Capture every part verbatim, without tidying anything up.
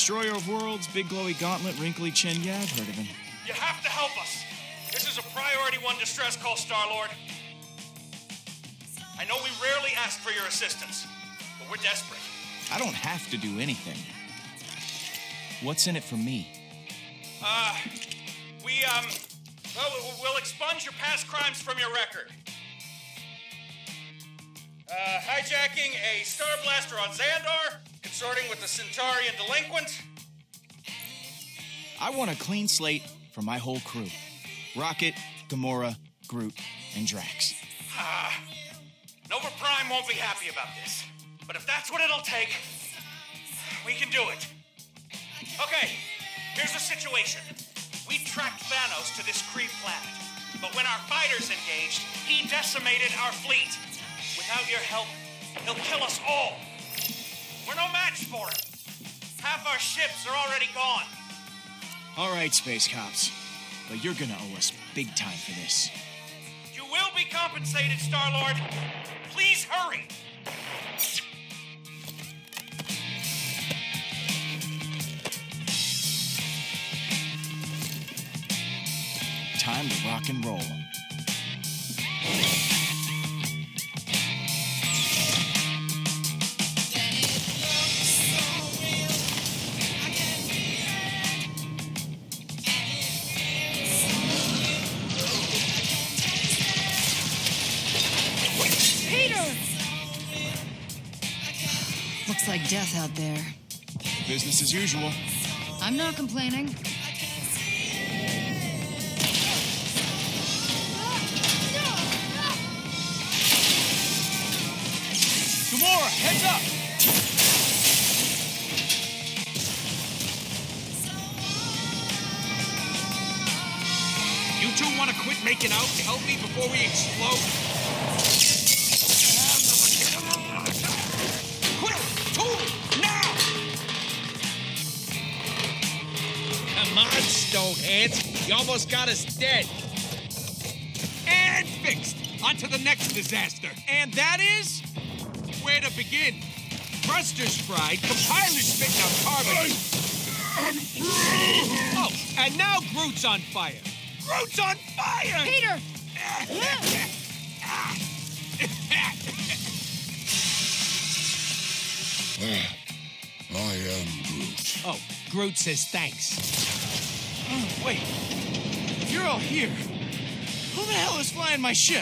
Destroyer of worlds, big glowy gauntlet, wrinkly chin. Yeah, I've heard of him. You have to help us. This is a priority one distress call, Star-Lord. I know we rarely ask for your assistance, but we're desperate. I don't have to do anything. What's in it for me? Uh, we, um, well, we'll expunge your past crimes from your record. Uh, hijacking a Star Blaster on Xandar, consorting with the Centaurian delinquent. I want a clean slate for my whole crew. Rocket, Gamora, Groot, and Drax. Ah, Nova Prime won't be happy about this. But if that's what it'll take, we can do it. Okay, here's the situation. We tracked Thanos to this Kree planet. But when our fighters engaged, he decimated our fleet. Without your help, he'll kill us all. We're no match for him. Half our ships are already gone. All right, space cops. But you're gonna owe us big time for this. You will be compensated, Star-Lord. Please hurry. Time to rock and roll. Looks like death out there. Business as usual. I'm not complaining. Gamora, heads up! You two want to quit making out to help me before we explode? Quick! Two! Now! Come on, Stonehands. You almost got us dead. And fixed. On to the next disaster. And that is... where to begin? Thrusters fried, compilers spitting out carbon. Oh, and now Groot's on fire. Groot's on fire! Peter! I am Groot. Oh, Groot says thanks. Oh, wait. If you're all here, who the hell is flying my ship?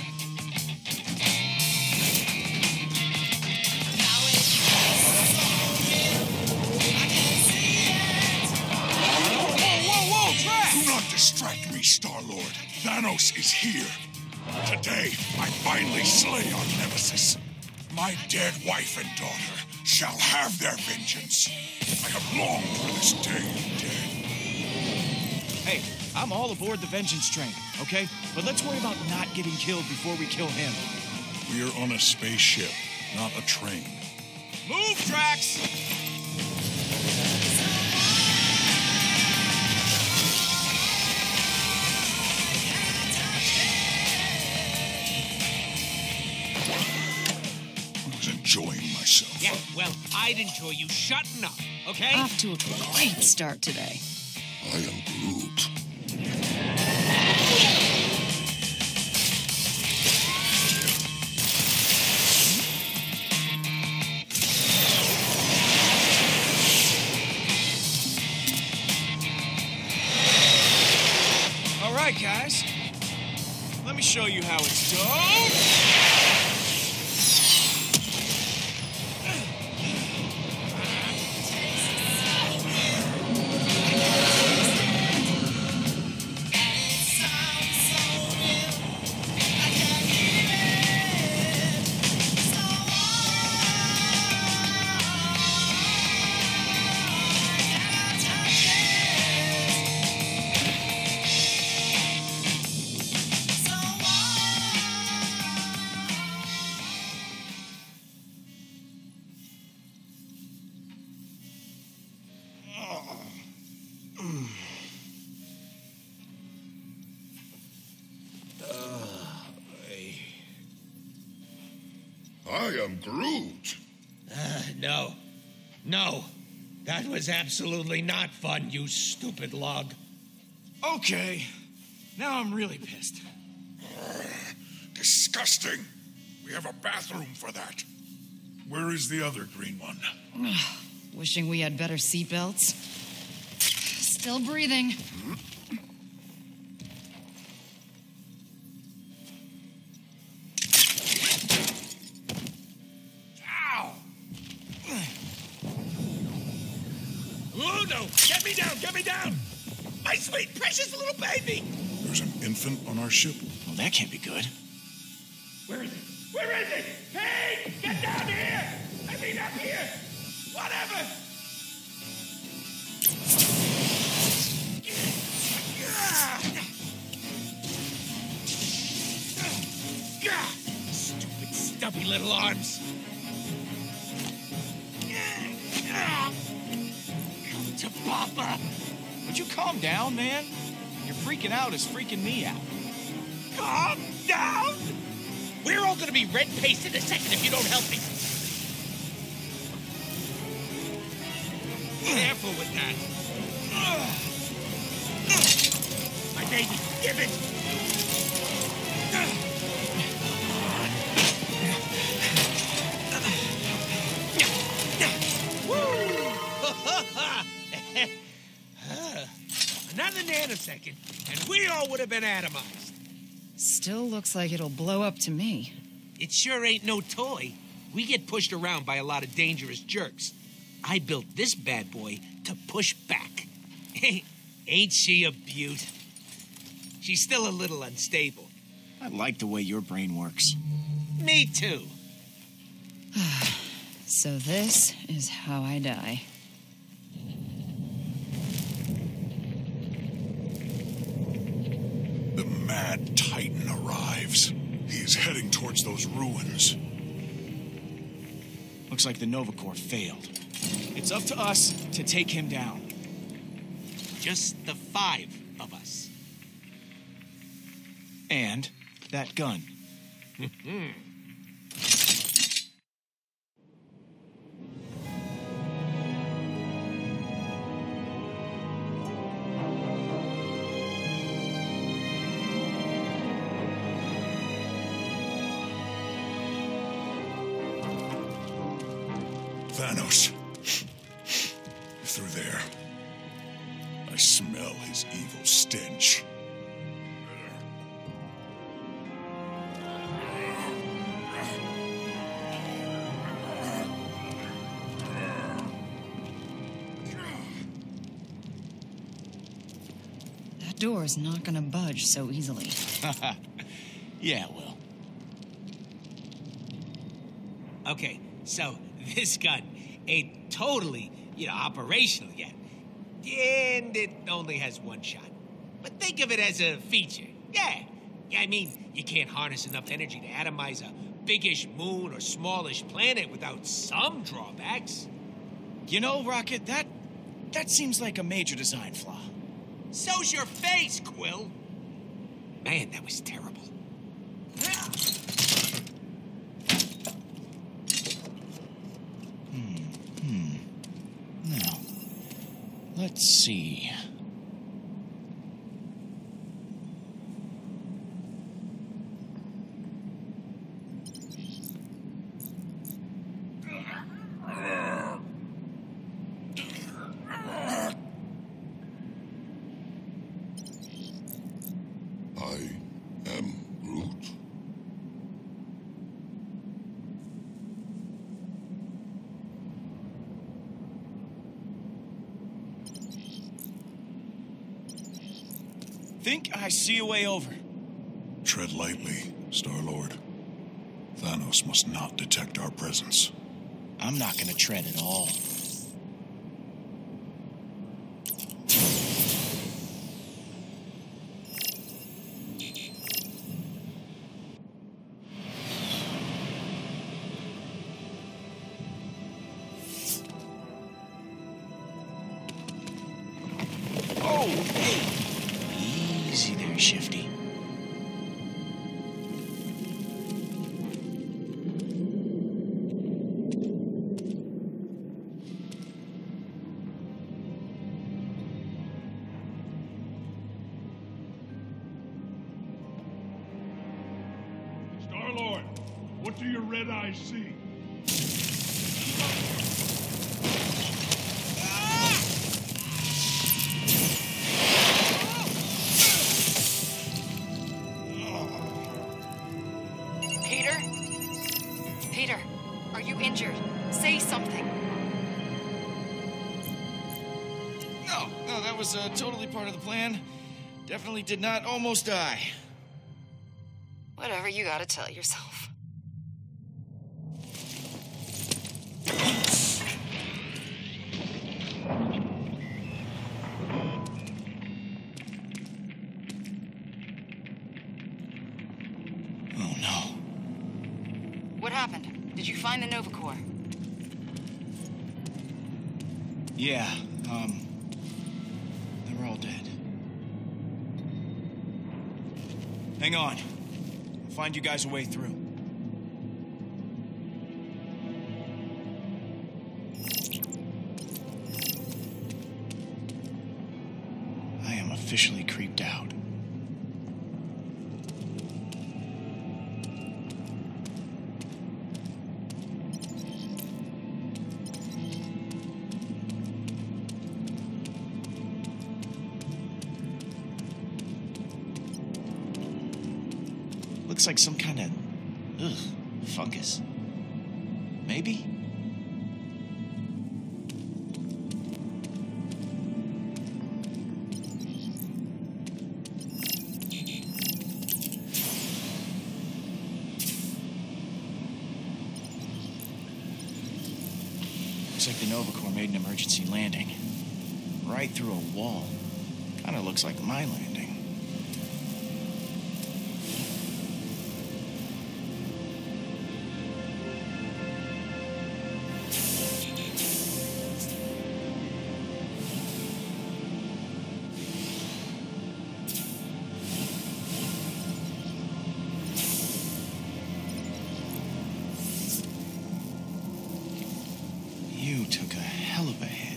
Do not distract me, Star-Lord. Thanos is here. Today, I finally slay our nemesis. My dead wife and daughter shall have their vengeance. I have longed for this day, dead. Hey, I'm all aboard the vengeance train, okay? But let's worry about not getting killed before we kill him. We're on a spaceship, not a train. Move, Drax! Enjoying myself. Yeah, well, I'd enjoy you shutting up, okay? Off to a great start today. I am Groot. All right, guys. Let me show you how it's done. I am Groot. Uh, no. No. That was absolutely not fun, you stupid log. Okay. Now I'm really pissed. Disgusting. We have a bathroom for that. Where is the other green one? Wishing we had better seatbelts. Still breathing. Ow! Oh, no! Get me down! Get me down! My sweet, precious little baby! There's an infant on our ship. Well, that can't be good. Where is it? Where is it? Hey! Get down here! I mean, up here! Whatever! Stupid, stubby little arms. Come to Papa. Would you calm down, man? Your freaking out is freaking me out. Calm down! We're all gonna be red-faced in a second if you don't help me. Careful with that. My baby, give it! Another nanosecond, and we all would have been atomized. Still looks like it'll blow up to me. It sure ain't no toy. We get pushed around by a lot of dangerous jerks. I built this bad boy to push back. Ain't she a beaut? She's still a little unstable. I like the way your brain works. Me too. So this is how I die. The mad Titan arrives. He is heading towards those ruins. Looks like the Nova Corps failed. It's up to us to take him down. Just the five of us. And that gun. Thanos. Through there. I smell his evil stench. That door is not gonna budge so easily. Yeah, it will. Okay, so this gun ain't totally, you know, operational yet. And it only has one shot. But think of it as a feature. Yeah. Yeah, I mean, you can't harness enough energy to atomize a biggish moon or smallish planet without some drawbacks. You know, Rocket, that that seems like a major design flaw. So's your face, Quill. Man, that was terrible. Now, let's see. I am Groot. Think I see a way over. Tread lightly, Star-Lord. Thanos must not detect our presence. I'm not gonna tread at all. Oh, hey. Easy there, Shifty. Star-Lord, what do your red eyes see? Peter? Peter, are you injured? Say something. No, no, that was uh, totally part of the plan. Definitely did not almost die. Whatever you gotta tell yourself. Oh, no. What happened? Did you find the Nova Corps? Yeah, um... they were all dead. Hang on. I'll find you guys a way through. I am officially creeped out. Looks like some kind of, ugh, fungus. Maybe? Looks like the Nova Corps made an emergency landing. Right through a wall. Kinda looks like my landing. You took a hell of a hit.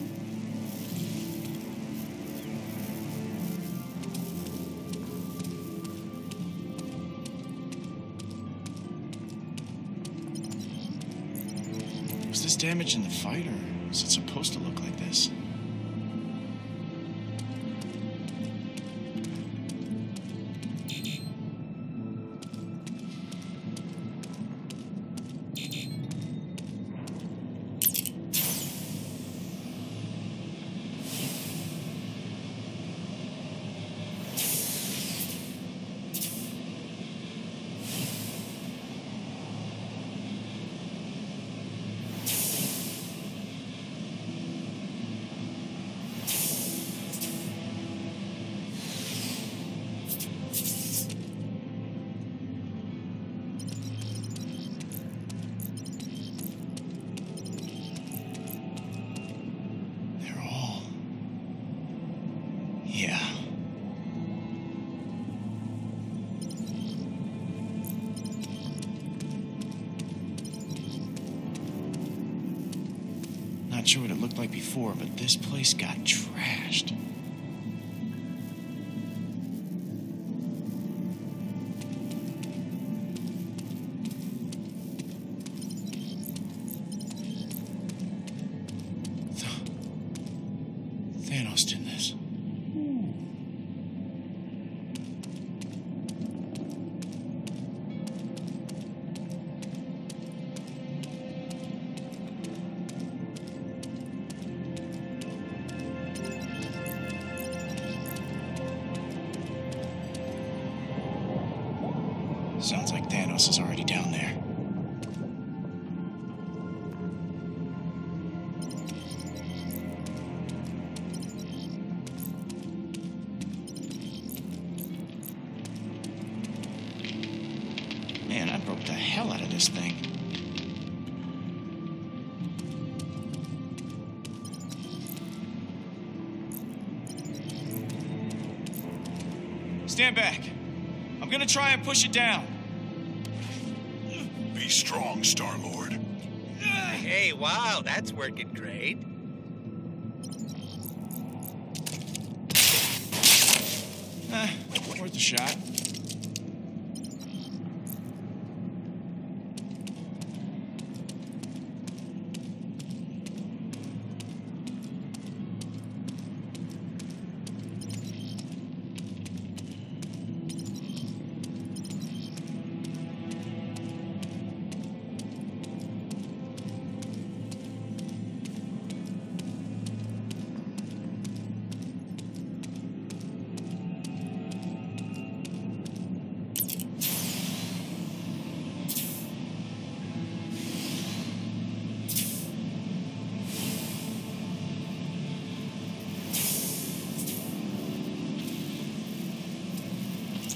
Was this damage in the fight, or is it supposed to look like this? Yeah. Not sure what it looked like before, but this place got trashed. Th- Thanos did this. Sounds like Thanos is already down there. Man, I broke the hell out of this thing. Stand back. I'm gonna try and push it down. Be strong, Star-Lord. Hey, wow, that's working great. Eh, worth a shot.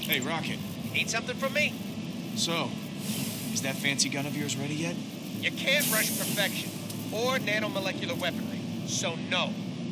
Hey, Rocket. Need something from me? So, is that fancy gun of yours ready yet? You can't rush perfection or nanomolecular weaponry, so no.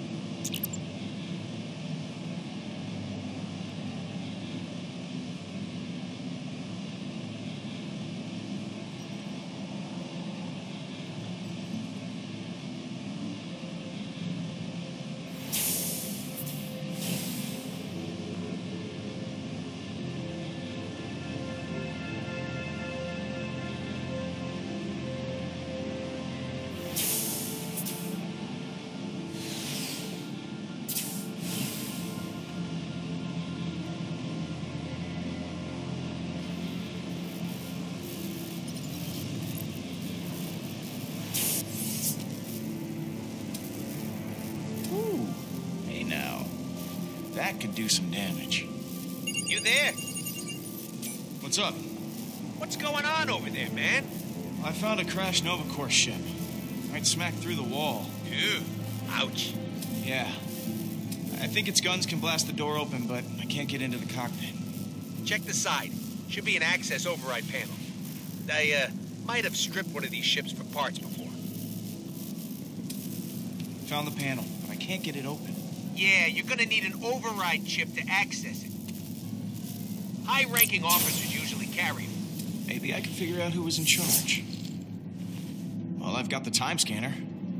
That could do some damage. You there? What's up? What's going on over there, man? I found a crashed Nova Corps ship. Right smack through the wall. Ew. Ouch. Yeah. I think its guns can blast the door open, but I can't get into the cockpit. Check the side. Should be an access override panel. I, uh, might have stripped one of these ships for parts before. Found the panel, but I can't get it open. Yeah, you're gonna need an override chip to access it. High-ranking officers usually carry them. Maybe I can figure out who was in charge. Well, I've got the time scanner.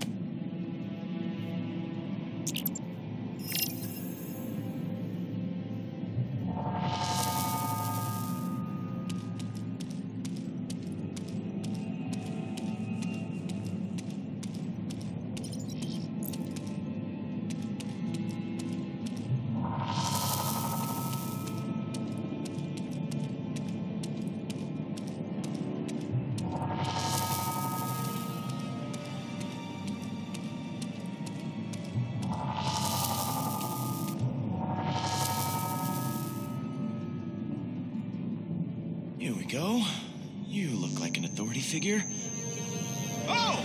Here we go. You look like an authority figure. Oh!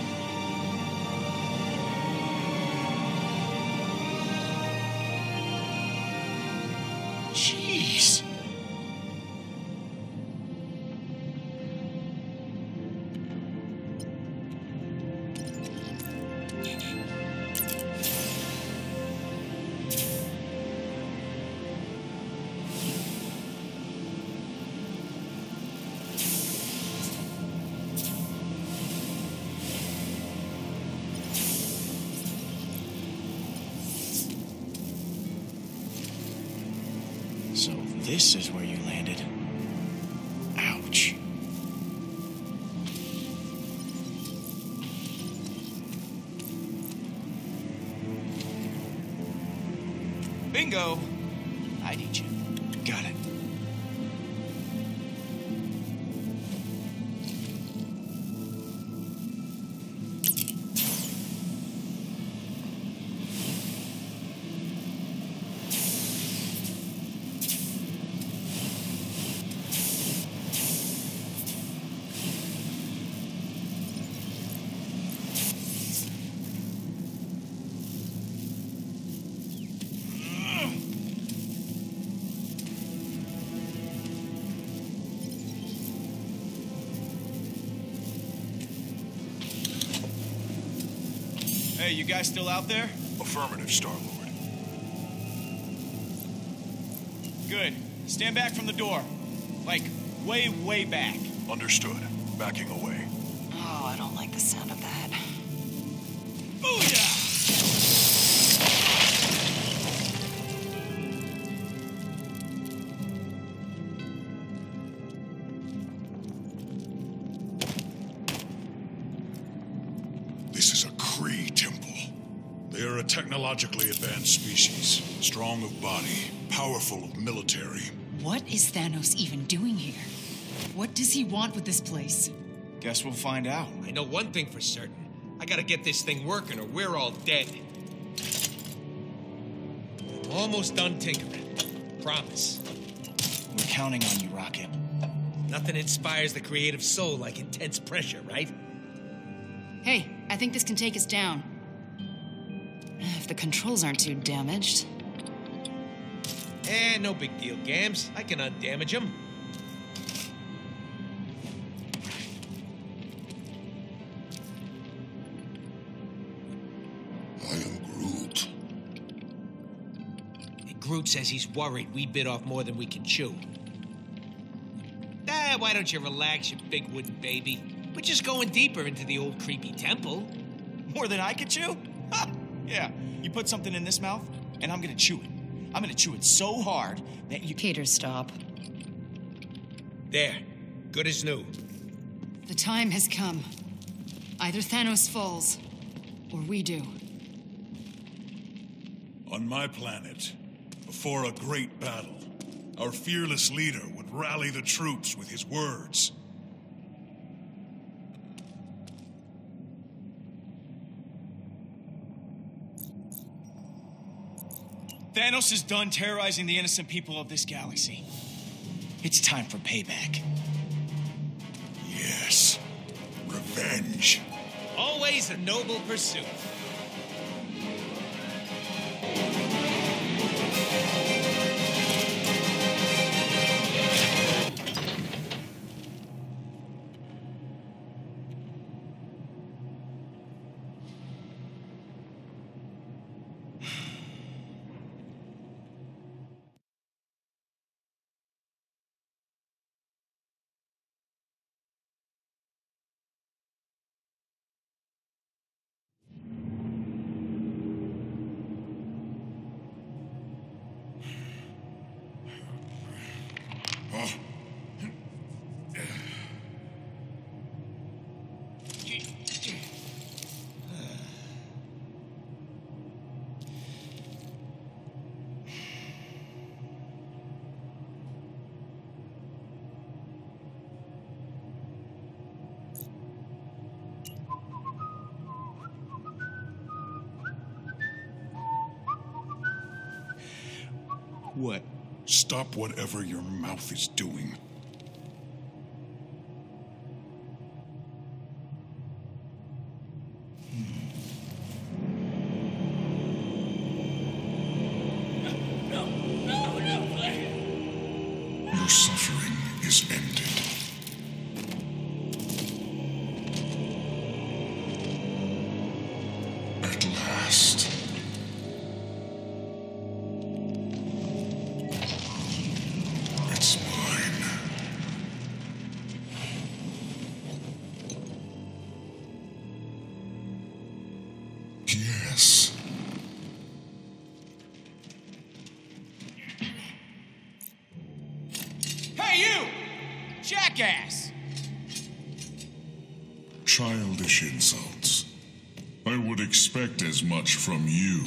Jeez. So this is where you landed. Ouch. Bingo! I need you. Got it. Hey, you guys still out there? Affirmative, Star-Lord. Good. Stand back from the door. Like, way, way back. Understood. Backing away. Oh, I don't like the sound of that. Booyah! This is a Kree temple. They are a technologically advanced species. Strong of body, powerful of military. What is Thanos even doing here? What does he want with this place? Guess we'll find out. I know one thing for certain. I gotta get this thing working or we're all dead. I'm almost done tinkering. Promise. We're counting on you, Rocket. Nothing inspires the creative soul like intense pressure, right? Hey, I think this can take us down. If the controls aren't too damaged. Eh, no big deal, Gams. I can undamage him. I am Groot. Groot says he's worried we bit off more than we can chew. Ah, why don't you relax, you big wooden baby? We're just going deeper into the old creepy temple. More than I could chew? Ha! Yeah, you put something in this mouth, and I'm gonna chew it. I'm gonna chew it so hard that you... Peter, stop. There. Good as new. The time has come. Either Thanos falls, or we do. On my planet, before a great battle, our fearless leader would rally the troops with his words. Thanos is done terrorizing the innocent people of this galaxy. It's time for payback. Yes, revenge. Always a noble pursuit. What? Stop whatever your mouth is doing. Your suffering is ended. At last. It's mine. Yes. Hey, you! Jackass! Childish insults. I would expect as much from you.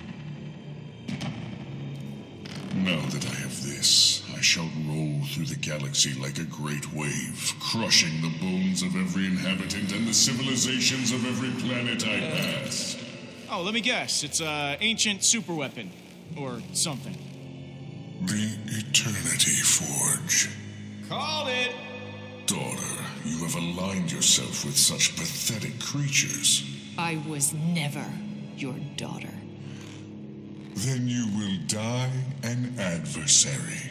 Now that I have this, I shall roll through the galaxy like a great wave, crushing the bones of every inhabitant and the civilizations of every planet I pass. Oh, let me guess. It's a ancient superweapon. Or something. The Eternity Forge. Called it! Daughter, you have aligned yourself with such pathetic creatures. I was never your daughter. Then you will die an adversary.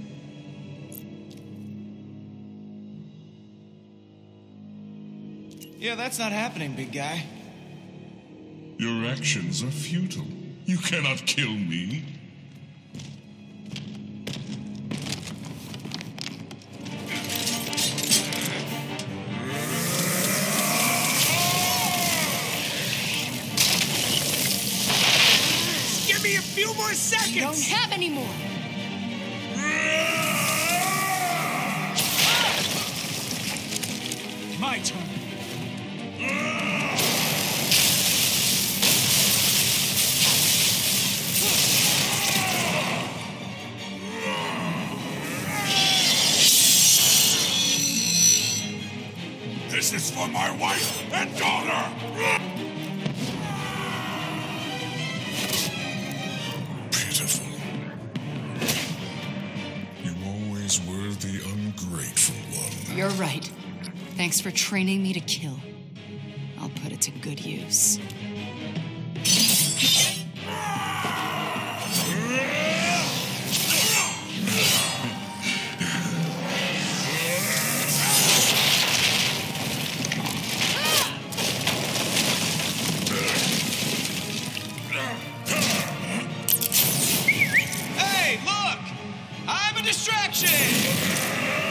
Yeah, that's not happening, big guy. Your actions are futile. You cannot kill me. Give me a few more seconds! You don't have any more. My turn. This is for my wife and daughter! Pitiful. You always were the ungrateful one. You're right. Thanks for training me to kill. I'll put it to good use. Action!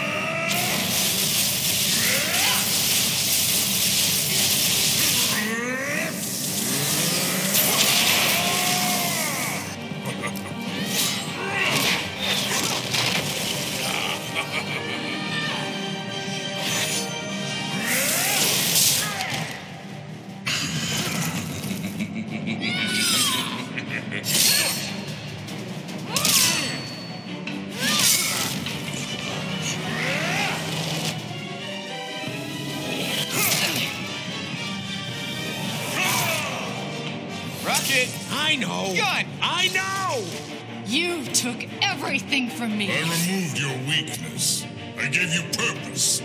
I know! Gun! I know! You took everything from me. I removed your weakness. I gave you purpose.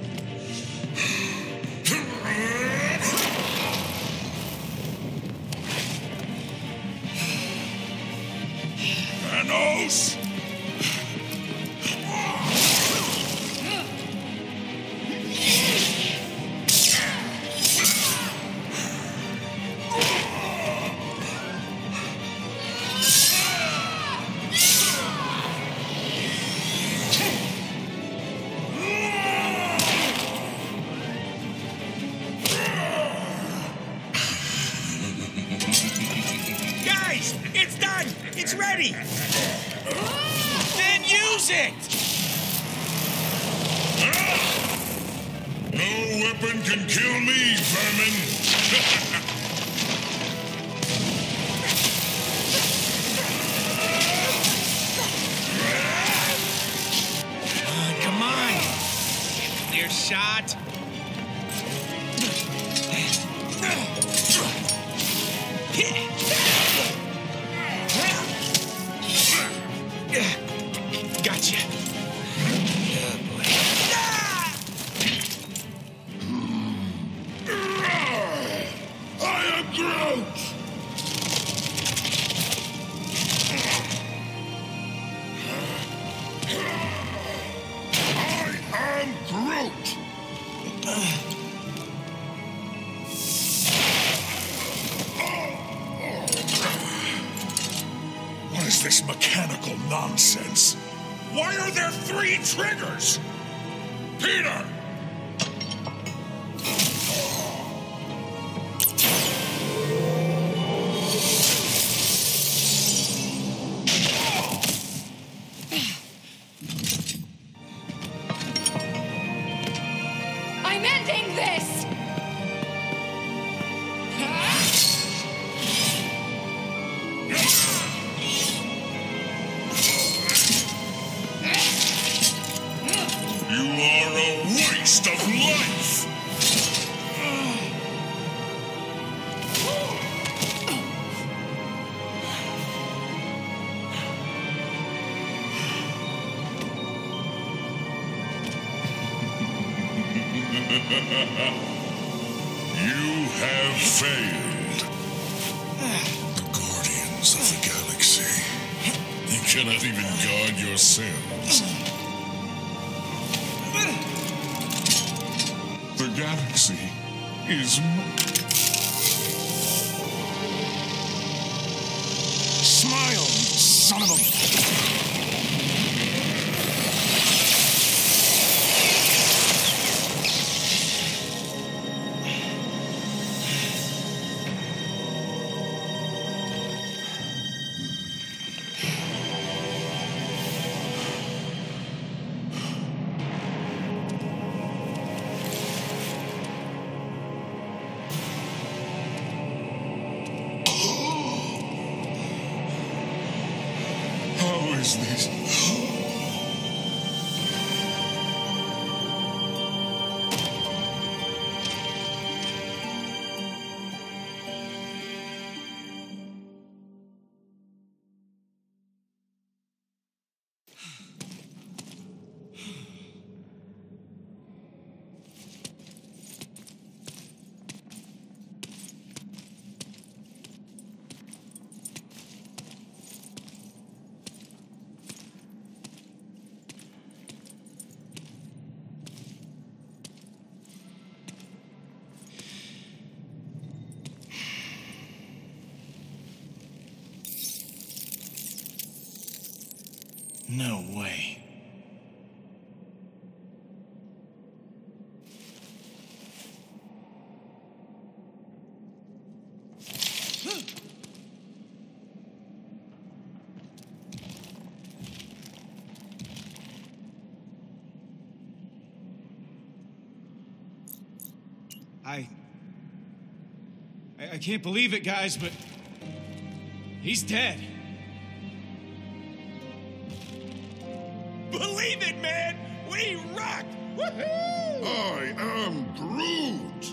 Thanos! Guys, it's done! It's ready! Then use it! No weapon can kill me, vermin! Uh, come on! Clear shot. Gotcha. Oh, boy. I am Groot! I am Groot! What is this mechanical nonsense? Why are there three triggers? Peter! I'm ending this! You are a waste of life! You have failed. The Guardians of the Galaxy. You cannot even guard yourselves. The galaxy is mine. Smile, son of a... How is this? No way. I... I... I can't believe it, guys, but... he's dead. Believe it, man! We rock! Woohoo! I am Groot!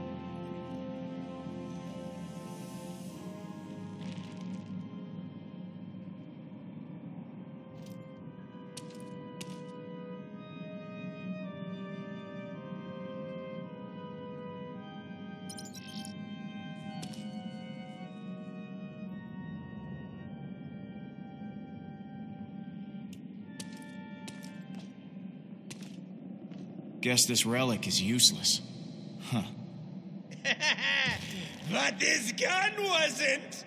Guess this relic is useless. Huh. But this gun wasn't.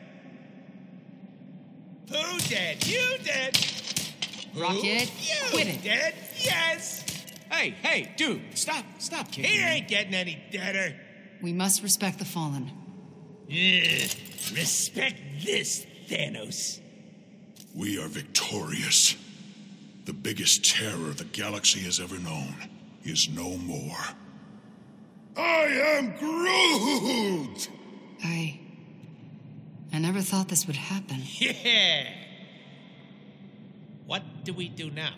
Who dead? You dead? Rocket, You quit it. dead? Yes. Hey, hey, dude, stop, stop kicking He me. ain't getting any deader. We must respect the fallen. Ugh. Respect this, Thanos. We are victorious. The biggest terror the galaxy has ever known is no more. I am Groot! I... I never thought this would happen. Yeah. What do we do now?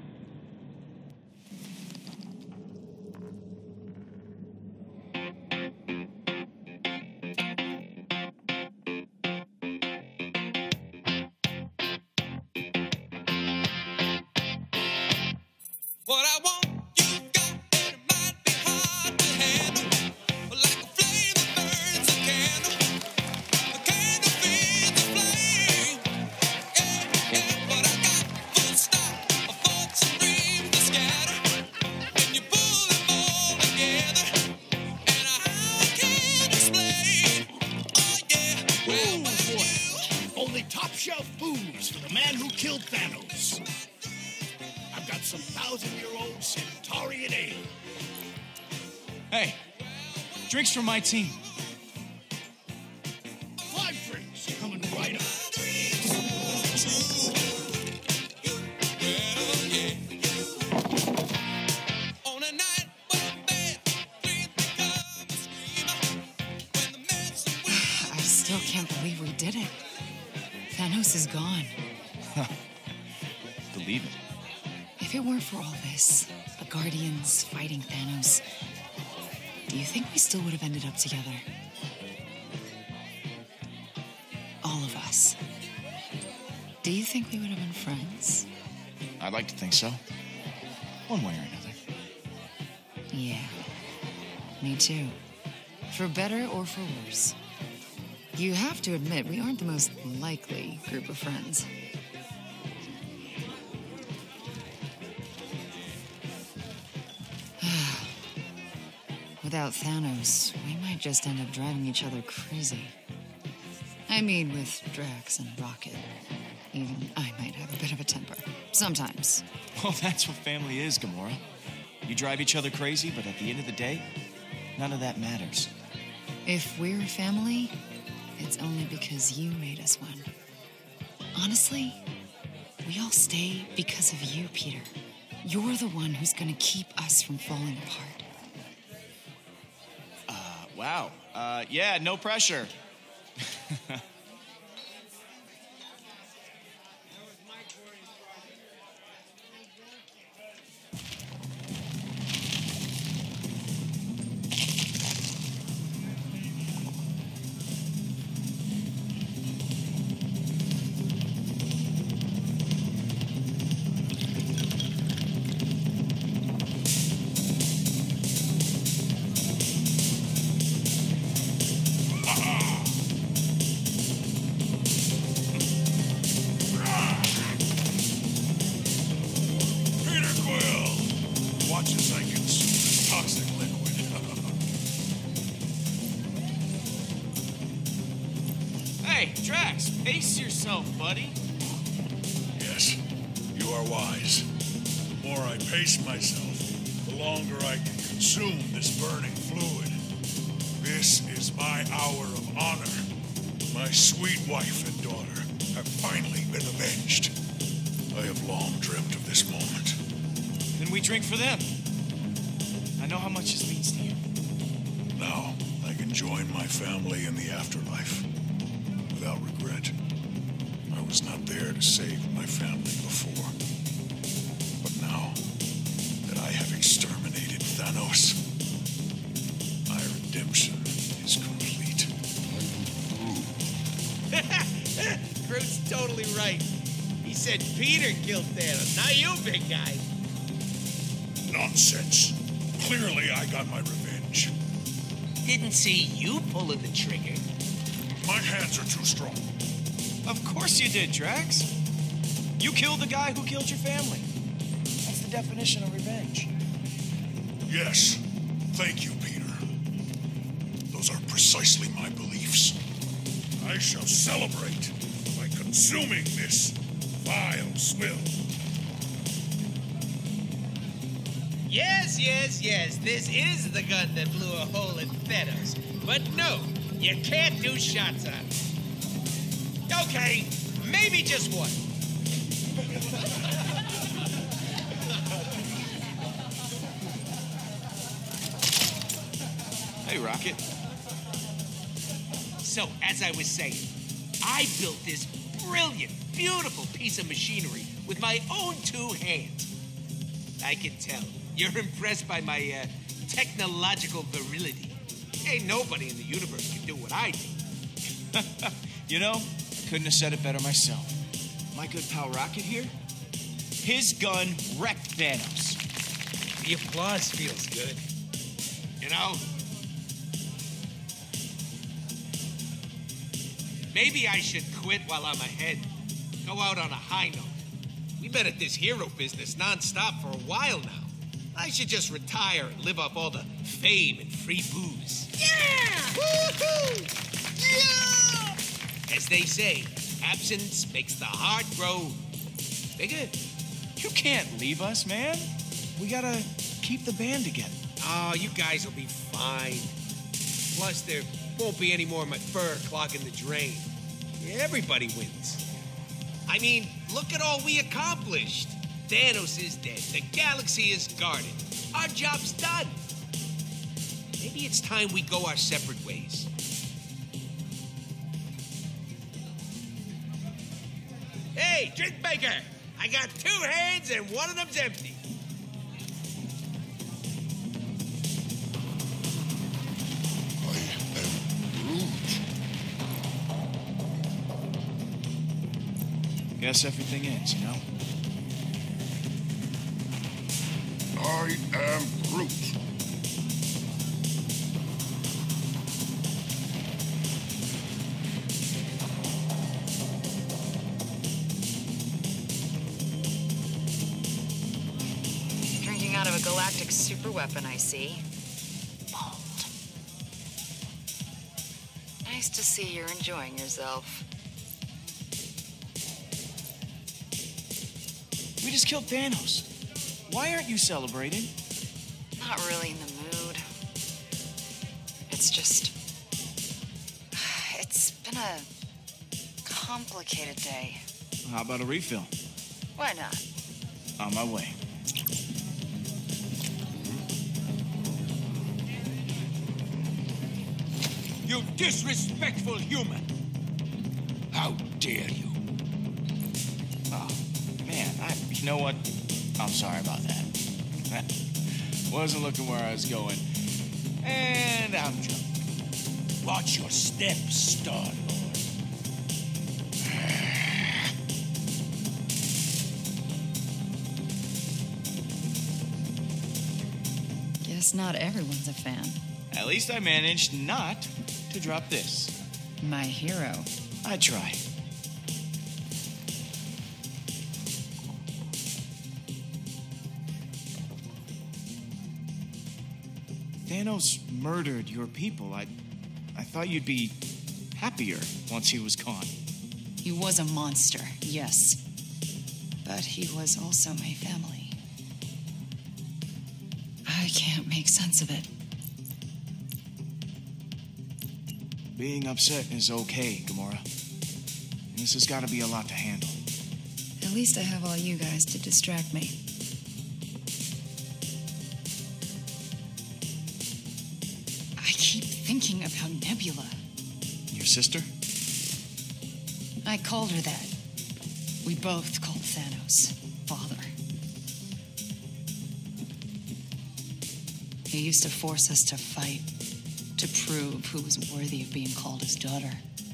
What I want, you got, and it might be hard to handle. But like a flame that burns a candle, the candle feeds the flame. Yeah, yeah, but I got full stop of thoughts and dreams to scatter. And you pull them all together, and I can't explain. Oh yeah, well, Oh, well, boy. you. Only top-shelf booze for the man who killed Thanos. I've got some thousand-year-old Centaurian ale. Hey, drinks from my team. Five drinks coming right up. On a night when bad dreams become a screamer, when the medicine I still can't believe we did it. Thanos is gone. Believe it. If it weren't for all this, the Guardians fighting Thanos, do you think we still would have ended up together? All of us. Do you think we would have been friends? I'd like to think so. One way or another. Yeah. Me too. For better or for worse. You have to admit, we aren't the most likely group of friends. Without Thanos, we might just end up driving each other crazy. I mean, with Drax and Rocket. Even I might have a bit of a temper. Sometimes. Well, that's what family is, Gamora. You drive each other crazy, but at the end of the day, none of that matters. If we're a family, it's only because you made us one. Honestly, we all stay because of you, Peter. You're the one who's gonna keep us from falling apart. Wow. Uh, yeah, no pressure. Hey, Drax, pace yourself, buddy. Yes, you are wise. The more I pace myself, the longer I can consume this burning fluid. This is my hour of honor. My sweet wife and daughter have finally been avenged. I have long dreamt of this moment. Then we drink for them. I know how much this means to you. Now, I can join my family in the afterlife without regret. I was not there to save my family before. But now that I have exterminated Thanos, my redemption is complete. Groot's totally right. He said Peter killed Thanos, not you, big guy. Nonsense. Clearly, I got my revenge. Didn't see you pulling the trigger. My hands are too strong. Of course you did, Drax. You killed the guy who killed your family. That's the definition of revenge. Yes. Thank you, Peter. Those are precisely my beliefs. I shall celebrate by consuming this vile swill. Yes, yes, yes, this is the gun that blew a hole in Thanos. But no, you can't do shots on it. Okay, maybe just one. Hey, Rocket. So, as I was saying, I built this brilliant, beautiful piece of machinery with my own two hands. I can tell you're impressed by my uh, technological virility. Ain't nobody in the universe can do what I do. You know, I couldn't have said it better myself. My good pal Rocket here, his gun wrecked Thanos. The applause feels good. You know? Maybe I should quit while I'm ahead. Go out on a high note. We've been at this hero business nonstop for a while now. I should just retire and live off all the fame and free booze. Yeah! Woohoo! Yeah! As they say, absence makes the heart grow bigger. You can't leave us, man. We gotta keep the band together. Oh, you guys will be fine. Plus, there won't be any more of my fur clogging the drain. Everybody wins. I mean, look at all we accomplished. Thanos is dead. The galaxy is guarded. Our job's done. Maybe it's time we go our separate ways. Hey, drink maker! I got two hands and one of them's empty. I am Groot. Guess everything ends, you know? I am Groot. Drinking out of a galactic superweapon, I see. Bold. Nice to see you're enjoying yourself. We just killed Thanos. Why aren't you celebrating? Not really in the mood. It's just... It's been a complicated day. How about a refill? Why not? On my way. You disrespectful human! How dare you? Oh, man, I, you know what? I'm sorry about that. Wasn't looking where I was going. And I'm drunk. Watch your steps, Star-Lord. Guess not everyone's a fan. At least I managed not to drop this. My hero. I tried. Thanos murdered your people. I, I thought you'd be happier once he was gone. He was a monster, yes. But he was also my family. I can't make sense of it. Being upset is okay, Gamora. This has got to be a lot to handle. At least I have all you guys to distract me. I keep thinking about Nebula. Your sister? I called her that. We both called Thanos father. He used to force us to fight, to prove who was worthy of being called his daughter.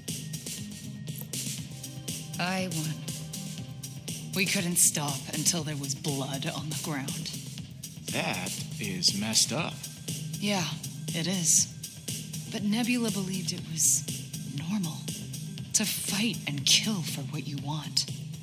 I won. We couldn't stop until there was blood on the ground. That is messed up. Yeah, it is. But Nebula believed it was normal to fight and kill for what you want.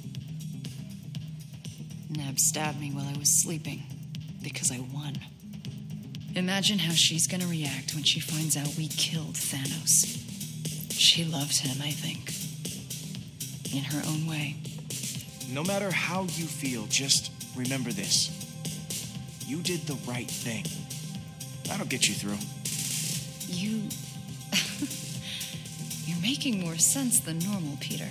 Neb stabbed me while I was sleeping because I won. Imagine how she's gonna react when she finds out we killed Thanos. She loved him, I think. In her own way. No matter how you feel, just remember this. You did the right thing. That'll get you through. You... You're making more sense than normal, Peter.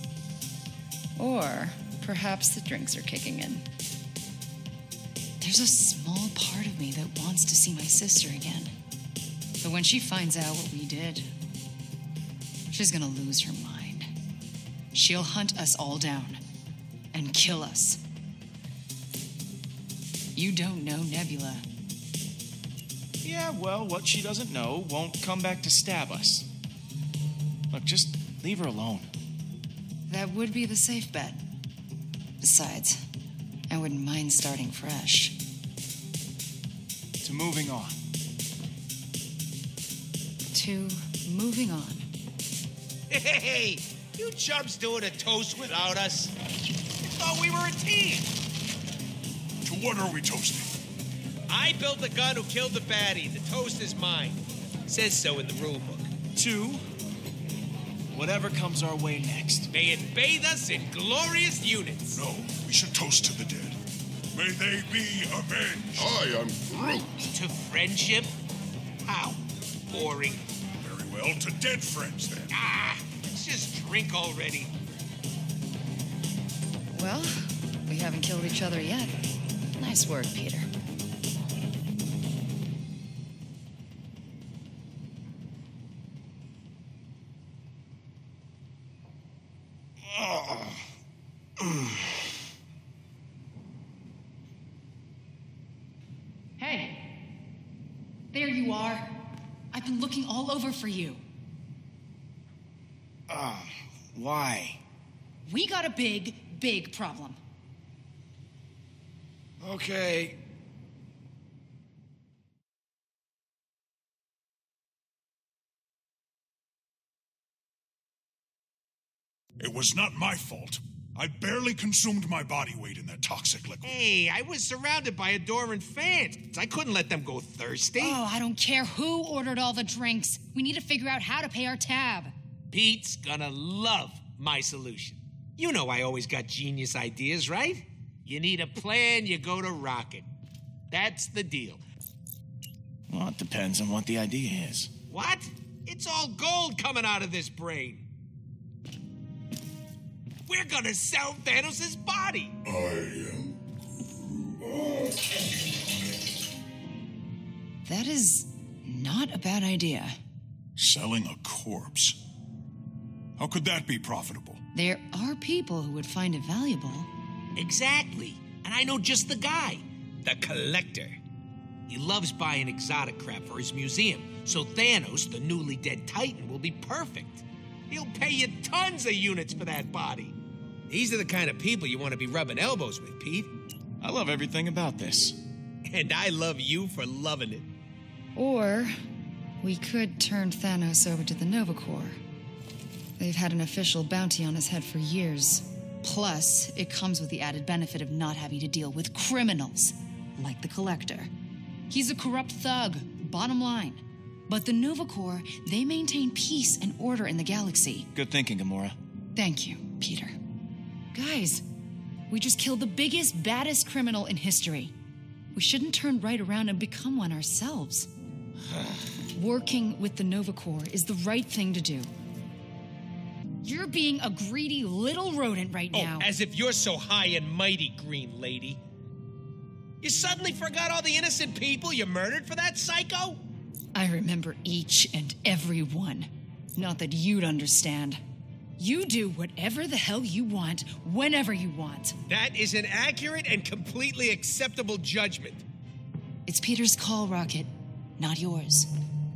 Or perhaps the drinks are kicking in. There's a small part of me that wants to see my sister again. But when she finds out what we did, she's gonna lose her mind. She'll hunt us all down and kill us. You don't know Nebula. Yeah, well, what she doesn't know won't come back to stab us. Look, just leave her alone. That would be the safe bet. Besides, I wouldn't mind starting fresh. To moving on. To moving on. Hey, you chumps doing a toast without us? I thought we were a team. To what are we toasting? I built the gun who killed the baddie. The toast is mine. Says so in the rule book. Two, whatever comes our way next. May it bathe us in glorious units. No, we should toast to the dead. May they be avenged. I am Groot. To friendship? How? Boring. Very well, to dead friends then. Ah, let's just drink already. Well, we haven't killed each other yet. Nice work, Peter. Hey, there you are. I've been looking all over for you. Uh, why? We got a big, big problem. Okay. It was not my fault. I barely consumed my body weight in that toxic liquid. Hey, I was surrounded by adoring fans. I couldn't let them go thirsty. Oh, I don't care who ordered all the drinks. We need to figure out how to pay our tab. Pete's gonna love my solution. You know I always got genius ideas, right? You need a plan, you go to Rocket. That's the deal. Well, it depends on what the idea is. What? It's all gold coming out of this brain. We're gonna sell Thanos' body. I am. That is not a bad idea. Selling a corpse? How could that be profitable? There are people who would find it valuable. Exactly. And I know just the guy. The Collector. He loves buying exotic crap for his museum, so Thanos, the newly dead Titan, will be perfect. He'll pay you tons of units for that body. These are the kind of people you want to be rubbing elbows with, Pete. I love everything about this. And I love you for loving it. Or we could turn Thanos over to the Nova Corps. They've had an official bounty on his head for years. Plus, it comes with the added benefit of not having to deal with criminals, like the Collector. He's a corrupt thug, bottom line. But the Nova Corps, they maintain peace and order in the galaxy. Good thinking, Gamora. Thank you, Peter. Guys, we just killed the biggest, baddest criminal in history. We shouldn't turn right around and become one ourselves. Working with the Nova Corps is the right thing to do. You're being a greedy little rodent right now. Oh, as if you're so high and mighty, Green Lady. You suddenly forgot all the innocent people you murdered for that psycho? I remember each and every one. Not that you'd understand. You do whatever the hell you want, whenever you want. That is an accurate and completely acceptable judgment. It's Peter's call, Rocket, not yours.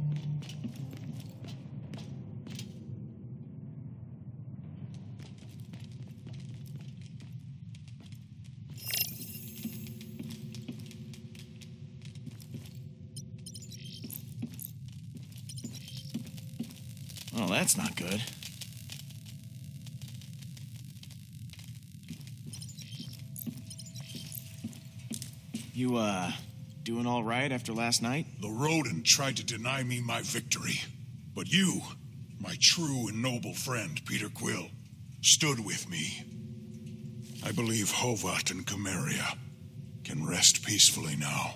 Well, that's not good. You, uh, doing all right after last night? The rodent tried to deny me my victory. But you, my true and noble friend, Peter Quill, stood with me. I believe Hovat and Cameria can rest peacefully now.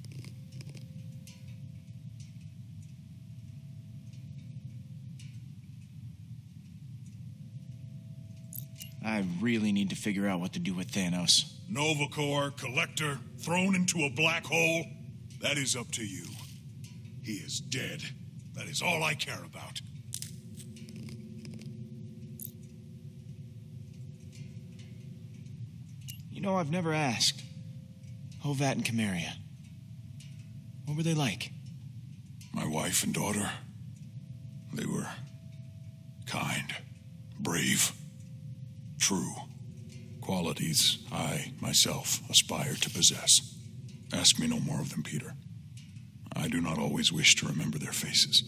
I really need to figure out what to do with Thanos. Nova Corps, Collector, thrown into a black hole? That is up to you. He is dead. That is all I care about. You know, I've never asked. Hovat and Cameria. What were they like? My wife and daughter, they were kind, brave, true. Qualities I, myself, aspire to possess. Ask me no more of them, Peter. I do not always wish to remember their faces.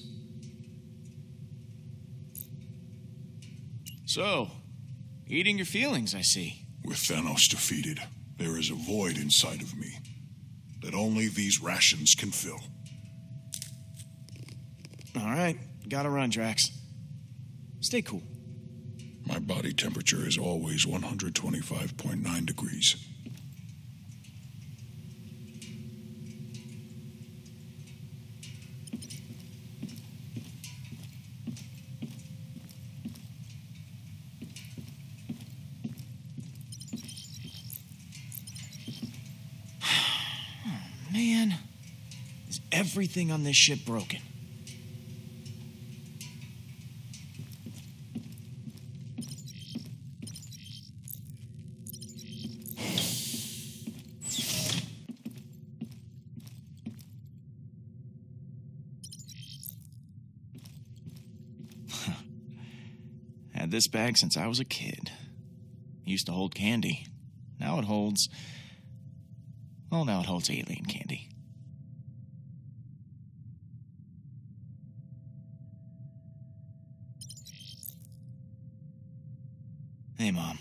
So, eating your feelings, I see. With Thanos defeated, there is a void inside of me that only these rations can fill. All right, gotta run, Drax. Stay cool. My body temperature is always one hundred twenty-five point nine degrees. Man, is everything on this ship broken? Had this bag since I was a kid. Used to hold candy. Now it holds... Well, now it holds alien candy. Hey, Mom.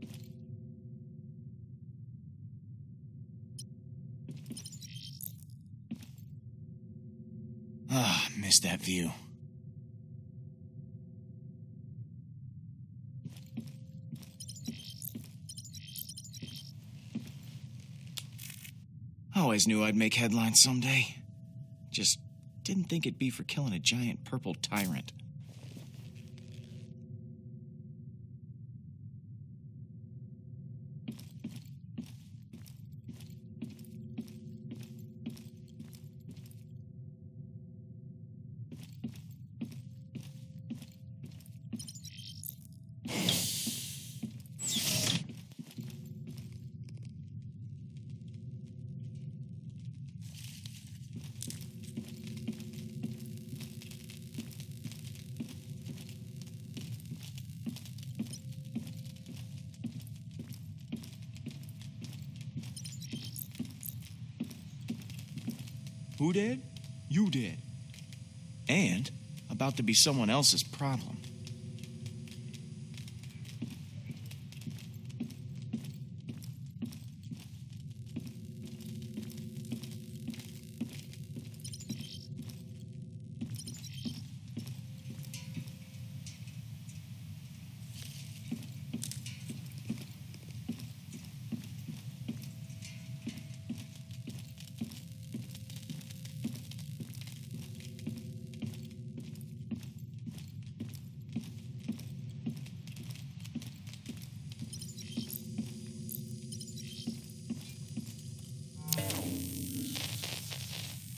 Ah, missed that view. Always knew I'd make headlines someday. Just didn't think it'd be for killing a giant purple tyrant. Who did? You did. And about to be someone else's problem.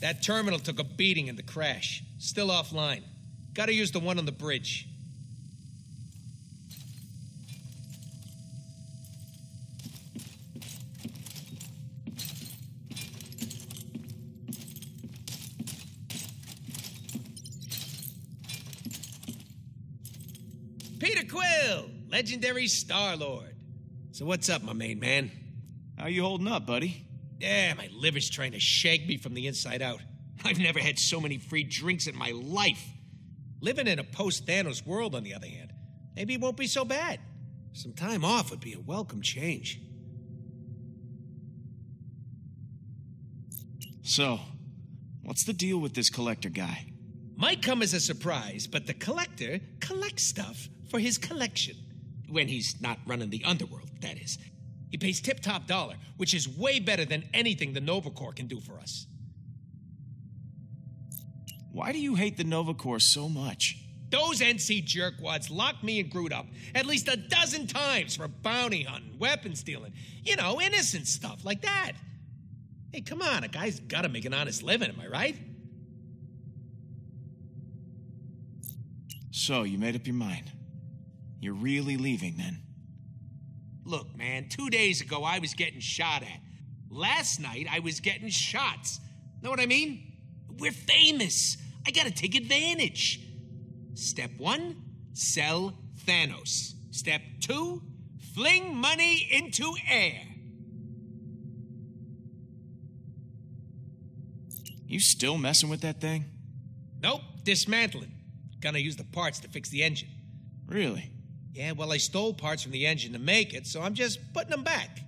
That terminal took a beating in the crash. Still offline. Gotta use the one on the bridge. Peter Quill, legendary Star-Lord. So what's up, my main man? How you holding up, buddy? Yeah, my liver's trying to shake me from the inside out. I've never had so many free drinks in my life. Living in a post-Thanos world, on the other hand, maybe it won't be so bad. Some time off would be a welcome change. So, what's the deal with this collector guy? Might come as a surprise, but the collector collects stuff for his collection. When he's not running the underworld, that is. He pays tip-top dollar, which is way better than anything the Nova Corps can do for us. Why do you hate the Nova Corps so much? Those N C jerkwads locked me and Groot up at least a dozen times for bounty hunting, weapon stealing, you know, innocent stuff like that. Hey, come on, a guy's gotta make an honest living, am I right? So, you made up your mind. You're really leaving, then? Look, man, two days ago I was getting shot at. Last night I was getting shots. Know what I mean? We're famous. I gotta take advantage. Step one, sell Thanos. Step two, fling money into air. You still messing with that thing? Nope, dismantling. Gonna use the parts to fix the engine. Really? Yeah, well, I stole parts from the engine to make it, so I'm just putting them back.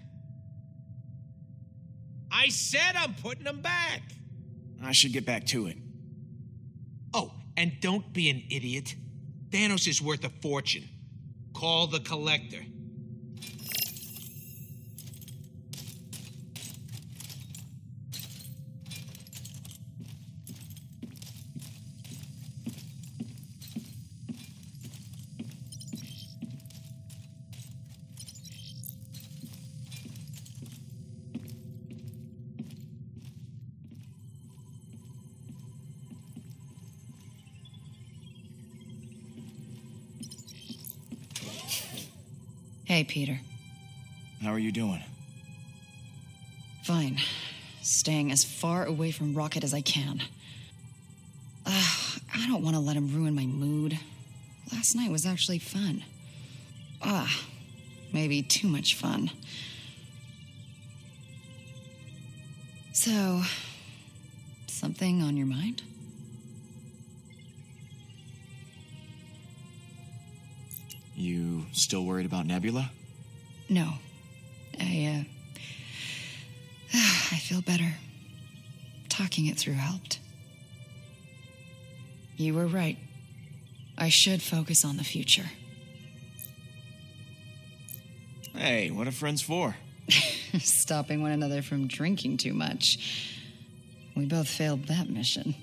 I said I'm putting them back. I should get back to it. Oh, and don't be an idiot. Thanos is worth a fortune. Call the collector. Hey, Peter. How are you doing? Fine. Staying as far away from Rocket as I can. Uh, I don't want to let him ruin my mood. Last night was actually fun. Ah, maybe too much fun. So, something on your mind? You still worried about Nebula? No. I, uh... I feel better. Talking it through helped. You were right. I should focus on the future. Hey, what are friends for? Stopping one another from drinking too much. We both failed that mission.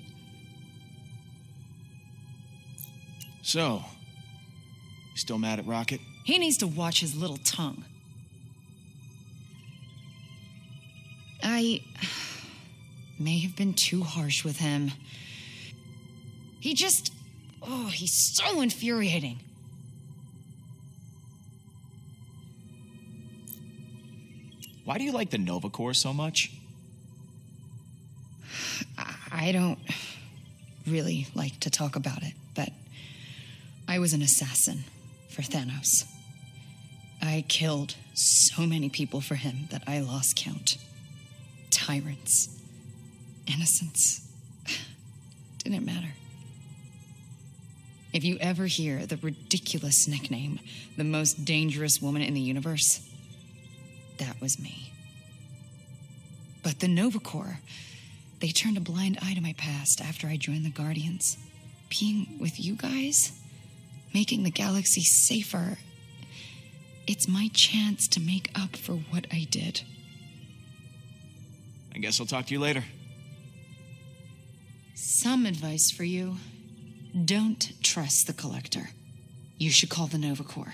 So, you still mad at Rocket? He needs to watch his little tongue. I may have been too harsh with him. He just... Oh, he's so infuriating. Why do you like the Nova Corps so much? I don't really like to talk about it, but I was an assassin for Thanos. I killed so many people for him that I lost count. Tyrants, innocents, didn't matter. If you ever hear the ridiculous nickname, the most dangerous woman in the universe, that was me. But the Nova Corps, they turned a blind eye to my past after I joined the Guardians. Being with you guys, making the galaxy safer, it's my chance to make up for what I did. I guess I'll talk to you later. Some advice for you. Don't trust the Collector. You should call the Nova Corps.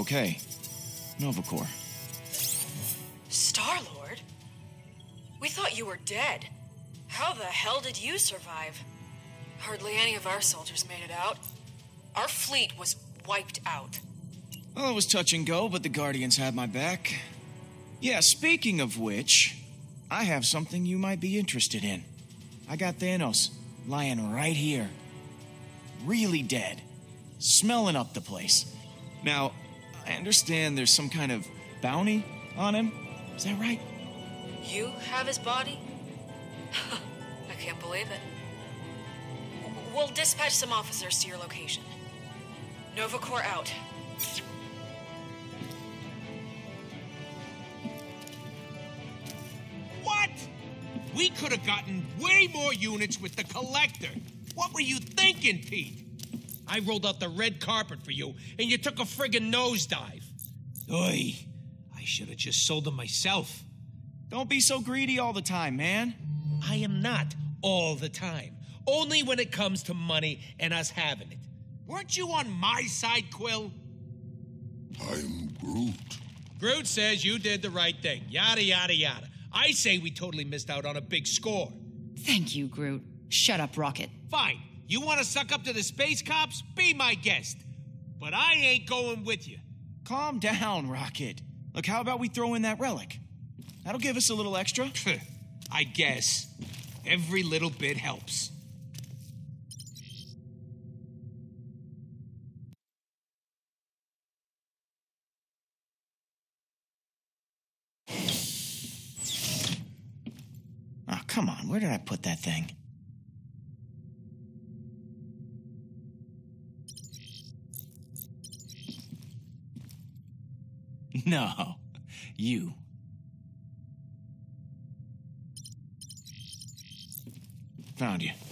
Okay. Novacore. Star-Lord? We thought you were dead. How the hell did you survive? Hardly any of our soldiers made it out. Our fleet was wiped out. Well, it was touch and go, but the Guardians had my back. Yeah, speaking of which, I have something you might be interested in. I got Thanos lying right here. Really dead. Smelling up the place. Now, I understand there's some kind of bounty on him. Is that right? You have his body? I can't believe it. We'll dispatch some officers to your location. Novacore out. What? We could have gotten way more units with the Collector. What were you thinking, Pete? I rolled out the red carpet for you, and you took a friggin' nosedive. Oy, I should have just sold them myself. Don't be so greedy all the time, man. I am not all the time. Only when it comes to money and us having it. Weren't you on my side, Quill? I'm Groot. Groot says you did the right thing. Yada, yada, yada. I say we totally missed out on a big score. Thank you, Groot. Shut up, Rocket. Fine. You want to suck up to the space cops? Be my guest. But I ain't going with you. Calm down, Rocket. Look, how about we throw in that relic? That'll give us a little extra. I guess. Every little bit helps. Oh, come on. Where did I put that thing? No. You. Found you.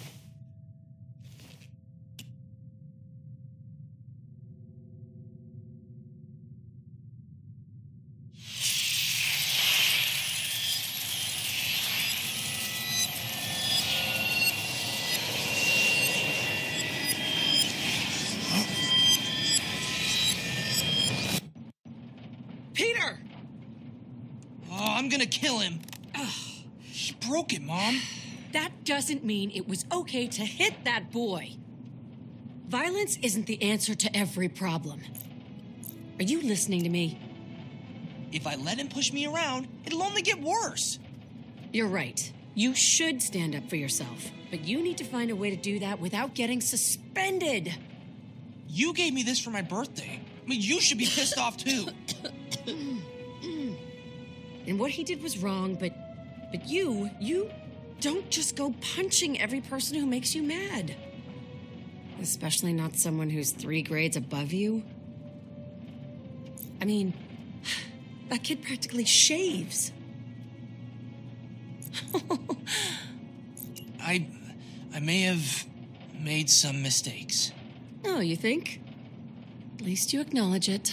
Peter! Oh, I'm gonna kill him. He broke it, Mom. That doesn't mean it was okay to hit that boy. Violence isn't the answer to every problem. Are you listening to me? If I let him push me around, it'll only get worse. You're right. You should stand up for yourself. But you need to find a way to do that without getting suspended. You gave me this for my birthday. I mean, you should be pissed off, too. And what he did was wrong, but... But you, you don't just go punching every person who makes you mad. Especially not someone who's three grades above you. I mean, that kid practically shaves. I... I may have made some mistakes. Oh, you think? At least you acknowledge it.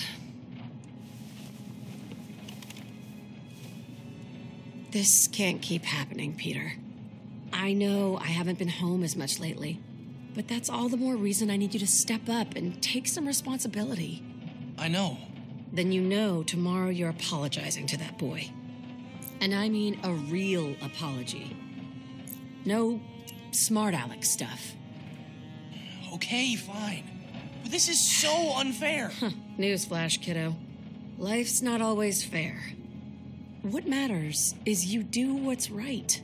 This can't keep happening, Peter. I know I haven't been home as much lately, but that's all the more reason I need you to step up and take some responsibility. I know. Then you know tomorrow you're apologizing to that boy. And I mean a real apology. No smart aleck stuff. Okay, fine. But this is so unfair. Huh. Newsflash, kiddo. Life's not always fair. What matters is you do what's right.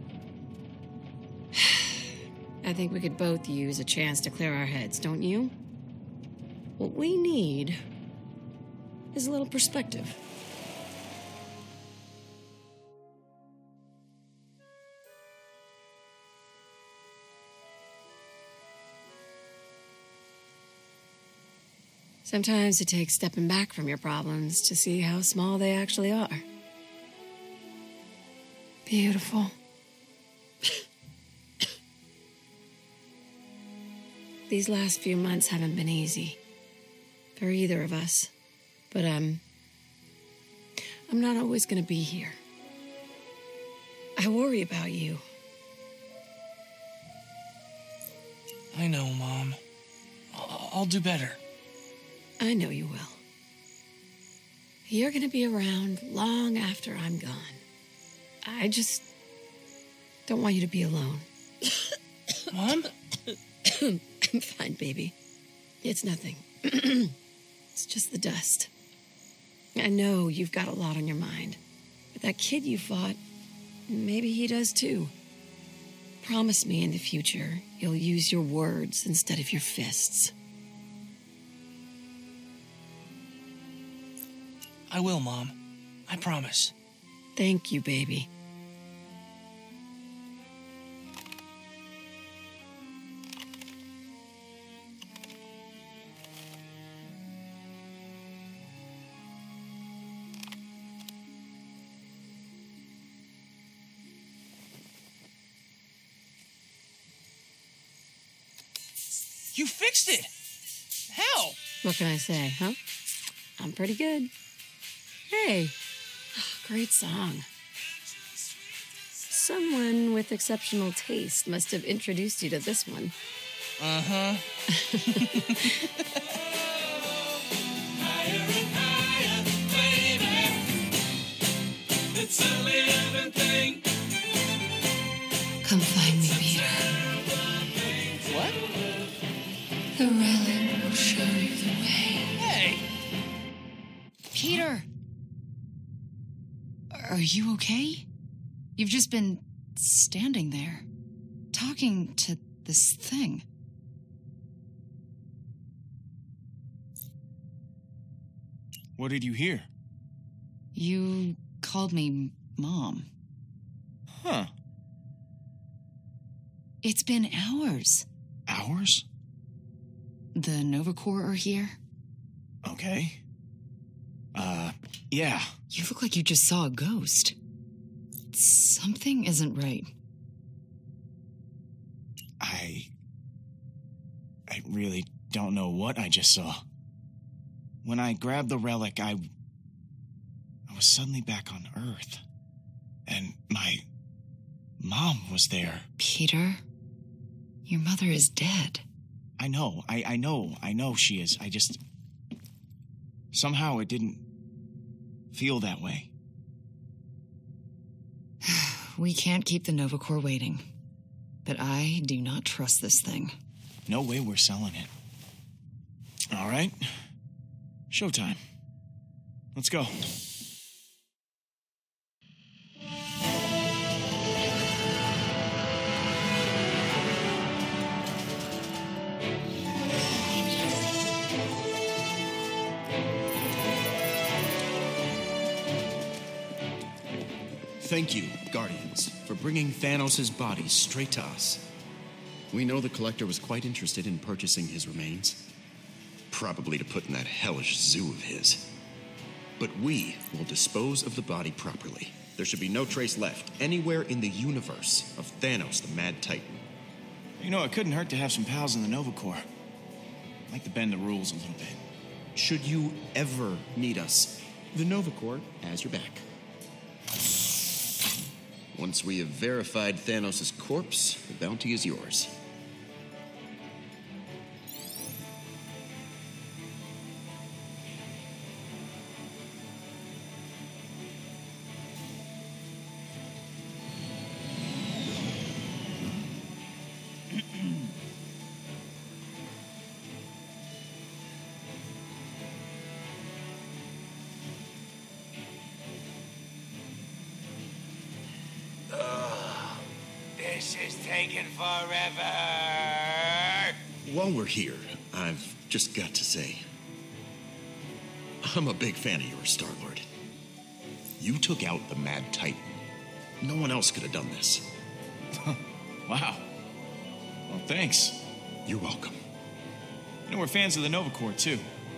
I think we could both use a chance to clear our heads, don't you? What we need is a little perspective. Sometimes it takes stepping back from your problems to see how small they actually are. Beautiful. These last few months haven't been easy for either of us, but um, I'm not always gonna be here. I worry about you. I know, Mom. I'll, I'll do better. I know you will. You're gonna be around long after I'm gone. I just don't want you to be alone. Mom? I'm fine, baby. It's nothing. It's just the dust. I know you've got a lot on your mind. But that kid you fought, maybe he does too. Promise me in the future you'll use your words instead of your fists. I will, Mom. I promise. Thank you, baby. You fixed it! How? What can I say, huh? I'm pretty good. Hey, great song. Someone with exceptional taste must have introduced you to this one. Uh-huh. Come find me, Peter. What? The relic will show you the way. Hey! Peter! Are you okay? You've just been standing there, talking to this thing. What did you hear? You called me Mom. Huh. It's been hours. Hours? The Nova Corps are here. Okay. Uh, yeah. You look like you just saw a ghost. Something isn't right. I... I really don't know what I just saw. When I grabbed the relic, I... I was suddenly back on Earth. And my... Mom was there. Peter, your mother is dead. I know, I, I know, I know she is. I just... Somehow it didn't feel that way. We can't keep the Nova Corps waiting. But I do not trust this thing. No way we're selling it. All right. Showtime. Let's go. Thank you, Guardians, for bringing Thanos' body straight to us. We know the Collector was quite interested in purchasing his remains. Probably to put in that hellish zoo of his. But we will dispose of the body properly. There should be no trace left anywhere in the universe of Thanos, the Mad Titan. You know, it couldn't hurt to have some pals in the Nova Corps. I'd like to bend the rules a little bit. Should you ever need us, the Nova Corps has your back. Once we have verified Thanos' corpse, the bounty is yours. This is taking forever. While we're here, I've just got to say, I'm a big fan of yours, Star-Lord. You took out the Mad Titan. No one else could have done this. Wow. Well, thanks. You're welcome. You know, we're fans of the Nova Corps, too.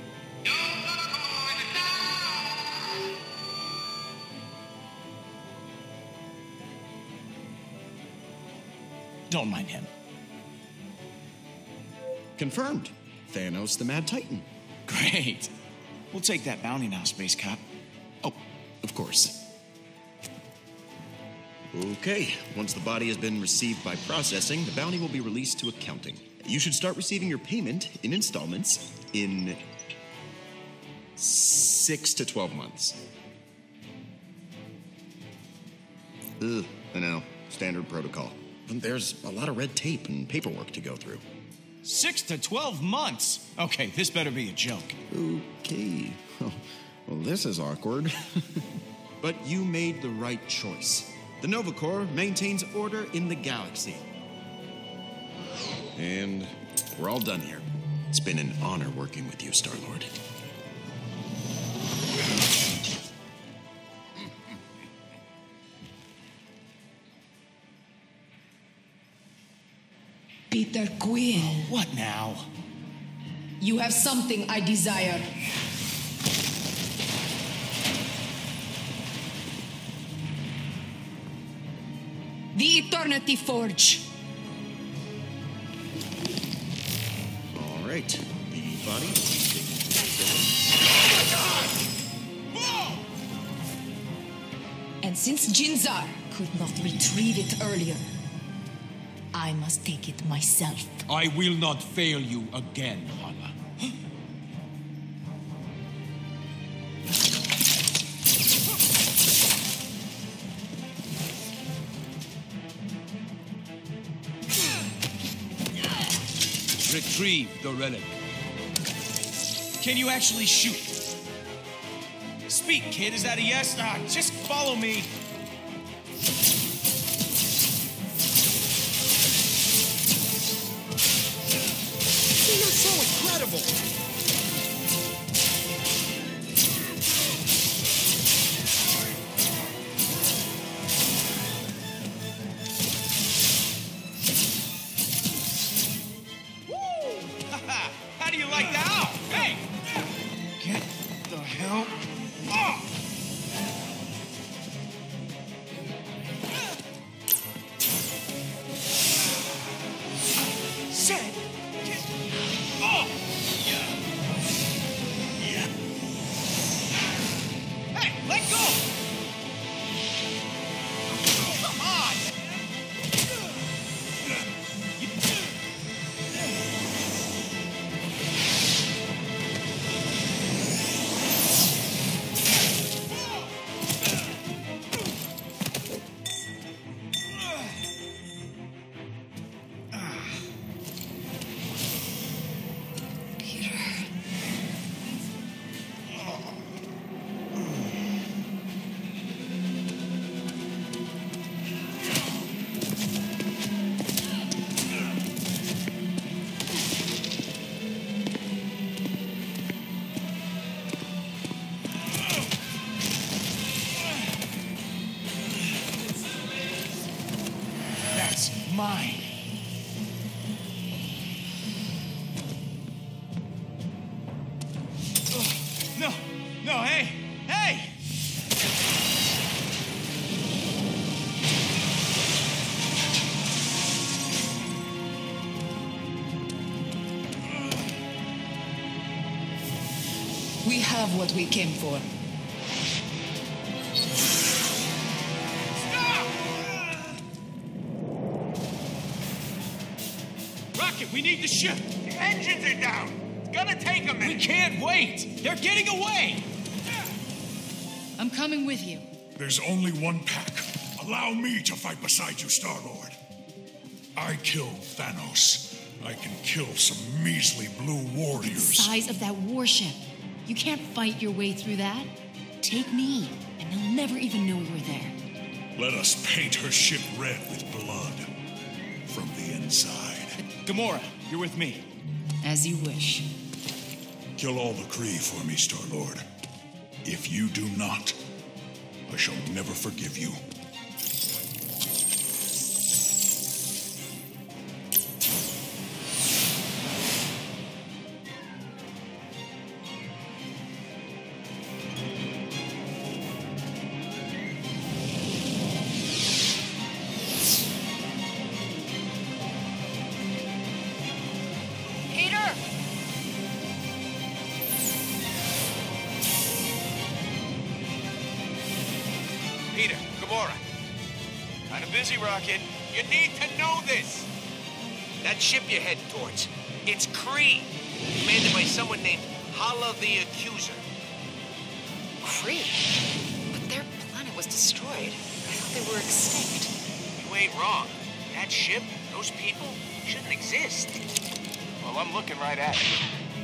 Don't mind him. Confirmed. Thanos, the Mad Titan. Great. We'll take that bounty now, Space Cop. Oh, of course. Okay, once the body has been received by processing, the bounty will be released to accounting. You should start receiving your payment in installments in Six to twelve months. Ugh, I know. Standard protocol. But there's a lot of red tape and paperwork to go through. Six to twelve months? Okay, this better be a joke. Okay. Well, this is awkward. But you made the right choice. The Nova Corps maintains order in the galaxy. And we're all done here. It's been an honor working with you, Star-Lord. Peter Quill. What now? You have something I desire. The Eternity Forge. All right. The body. And since Jinzar could not retrieve it earlier, I must take it myself. I will not fail you again, Hala. Retrieve the relic. Can you actually shoot? Speak, kid. Is that a yes? Ah, just follow me. You're so incredible! How do you like that? Oh, hey! Get the hell off! Said, get off! Hey, let go! Come on! That's mine. Ugh, no, no, hey, hey! We have what we came for. Rocket, we need the ship. The engines are down. It's gonna take a We minute. can't wait. They're getting away. I'm coming with you. There's only one pack. Allow me to fight beside you, Star-Lord. I killed Thanos. I can kill some measly blue The warriors. size of that warship. You can't fight your way through that. Take me, and they'll never even know you're there. Let us paint her ship red with blood from the inside. Gamora, you're with me. As you wish. Kill all the Kree for me, Star-Lord. If you do not, I shall never forgive you. Peter! Peter, Gamora. Kind of busy, Rocket. You need to know this. That ship you're heading towards, it's Kree, commanded by someone named Hala the Accuser. free. But their planet was destroyed. I thought they were extinct. You ain't wrong. That ship, those people, shouldn't exist. Well, I'm looking right at it.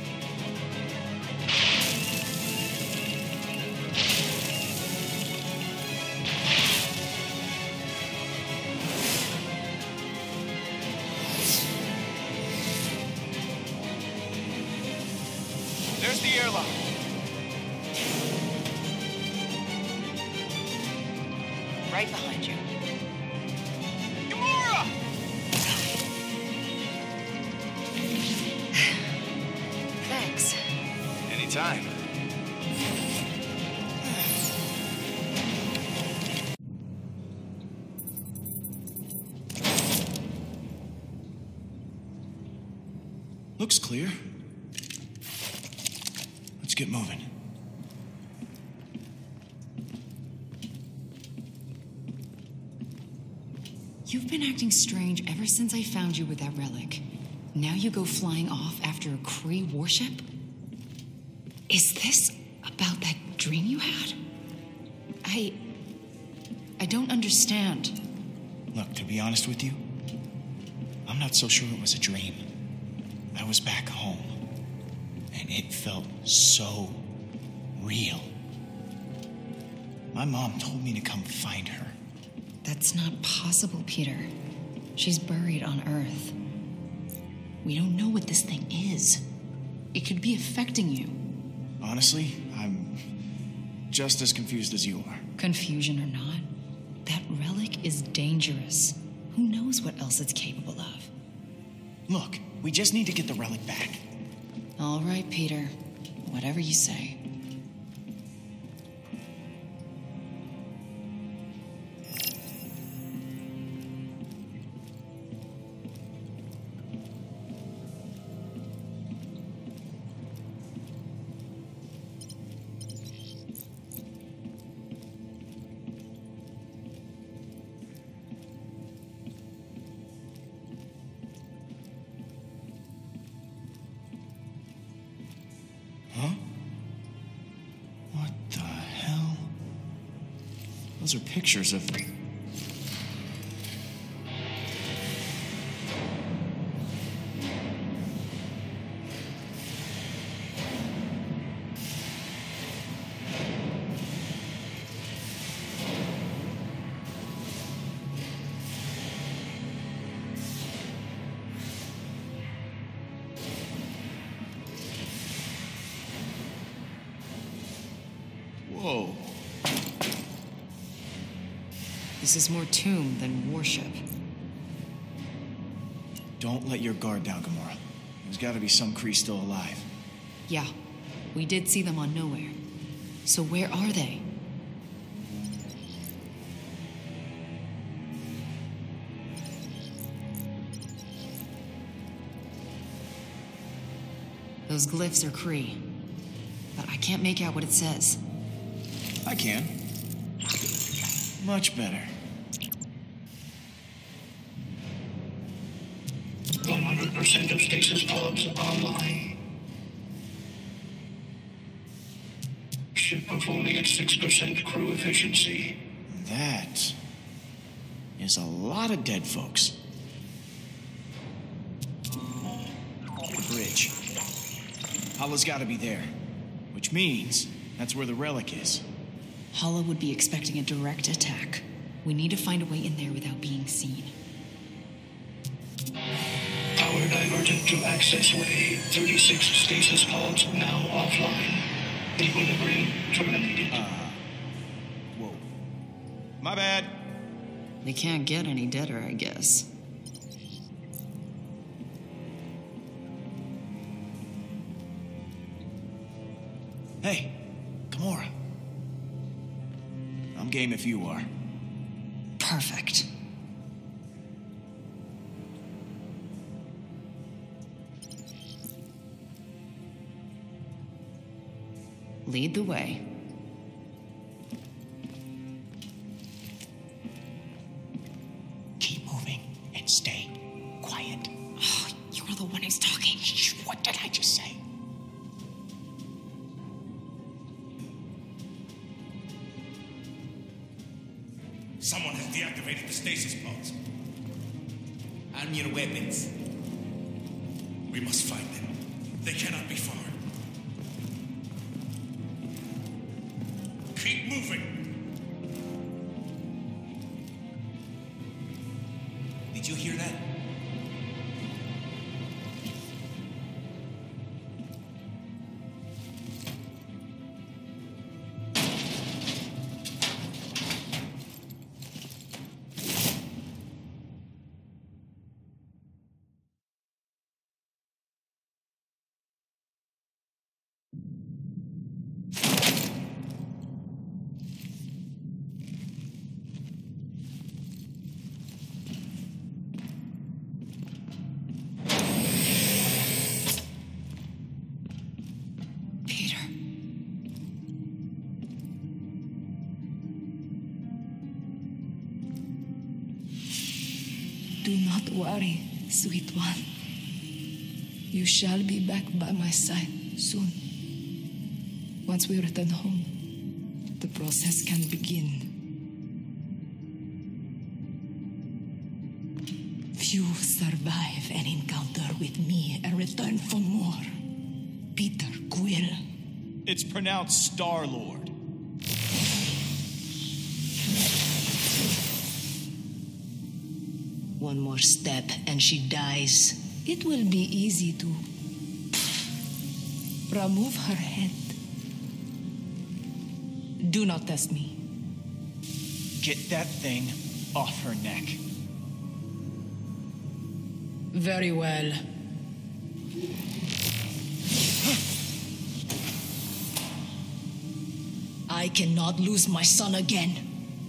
There's the airlock. Right behind you. Gamora! Thanks. Anytime. Looks clear. Let's get moving. You've been acting strange ever since I found you with that relic. Now you go flying off after a Kree warship? Is this about that dream you had? I... I don't understand. Look, to be honest with you, I'm not so sure it was a dream. I was back home, and it felt so real. My mom told me to come find her. That's not possible, Peter. She's buried on Earth. We don't know what this thing is. It could be affecting you. Honestly, I'm just as confused as you are. Confusion or not, that relic is dangerous. Who knows what else it's capable of? Look, we just need to get the relic back. All right, Peter. Whatever you say. Huh? What the hell? Those are pictures of... Whoa. This is more tomb than warship. Don't let your guard down, Gamora. There's gotta be some Kree still alive. Yeah, we did see them on Nowhere. So where are they? Those glyphs are Kree, but I can't make out what it says. I can. Much better. one hundred percent of stasis pods online. Ship performing at six percent crew efficiency. That is a lot of dead folks. The bridge. Hala's gotta be there. Which means that's where the relic is. Hala would be expecting a direct attack. We need to find a way in there without being seen. Power diverted to access way. thirty-six stasis pods now offline. Equilibrium terminated. Uh, whoa. My bad. They can't get any deader, I guess. Hey, Gamora. I'm game if you are. Perfect. Lead the way. Keep moving and stay quiet. Oh, you're the one who's talking. Shh, what did I just say? stasis pods. Arm your weapons. We must find them. They cannot be far. Keep moving. Did you hear that? Do not worry, sweet one. You shall be back by my side soon. Once we return home, the process can begin. Few survive an encounter with me and return for more. Peter Quill. It's pronounced Star-Lord. One more step and she dies. It will be easy to remove her head. Do not test me. Get that thing off her neck. Very well. I cannot lose my son again.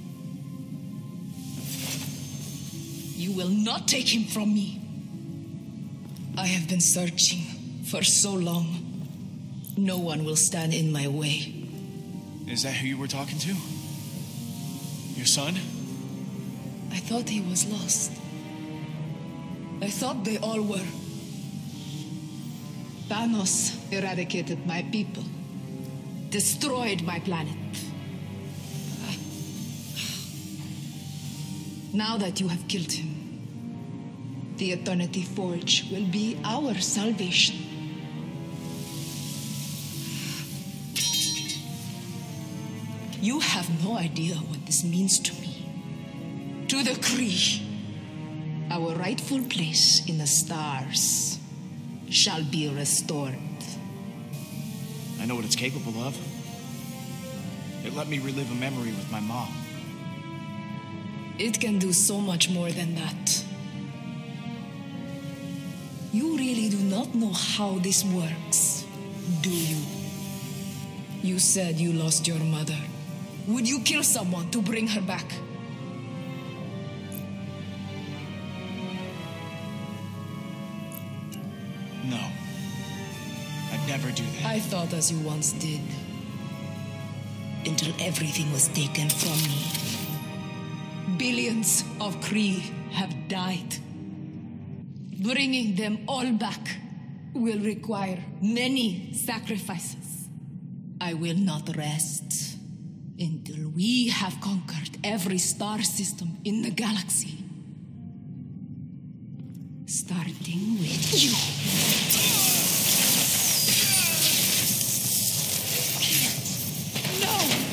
You will not take him from me. I have been searching for so long. No one will stand in my way. Is that who you were talking to? Your son? I thought he was lost. I thought they all were. Thanos eradicated my people, destroyed my planet. Now that you have killed him, the Eternity Forge will be our salvation. You have no idea what this means to me. To the Kree, our rightful place in the stars shall be restored. I know what it's capable of. It let me relive a memory with my mom. It can do so much more than that. You really do not know how this works, do you? You said you lost your mother. Would you kill someone to bring her back? No. I'd never do that. I thought as you once did. Until everything was taken from me. Billions of Kree have died. Bringing them all back will require many sacrifices. I will not rest until we have conquered every star system in the galaxy. Starting with you. No!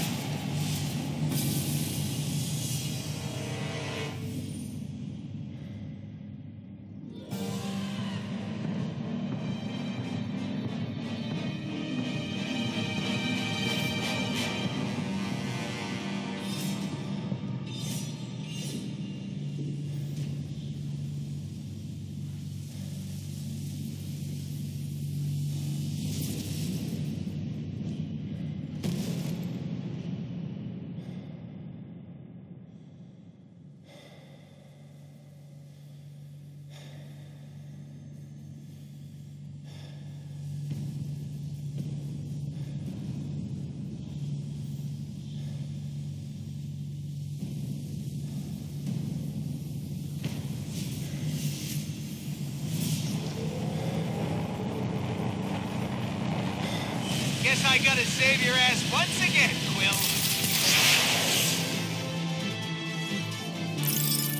Guess I gotta save your ass once again, Quill.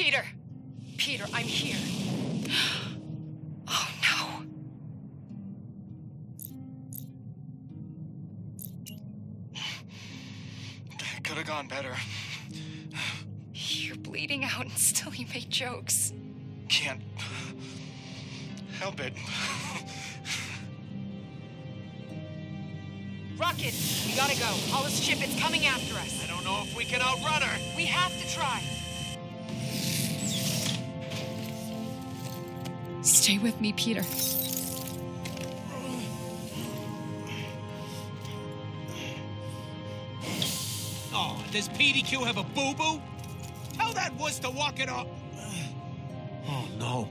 Peter! Peter, I'm here. Oh, no. Could have gone better. You're bleeding out and still you make jokes. Can't help it. Rocket, we gotta go. Hollis' ship, it's coming after us. I don't know if we can outrun her. We have to try. Stay with me, Peter. Oh, does P D Q have a boo-boo? Tell that wuss to walk it up. Oh, no.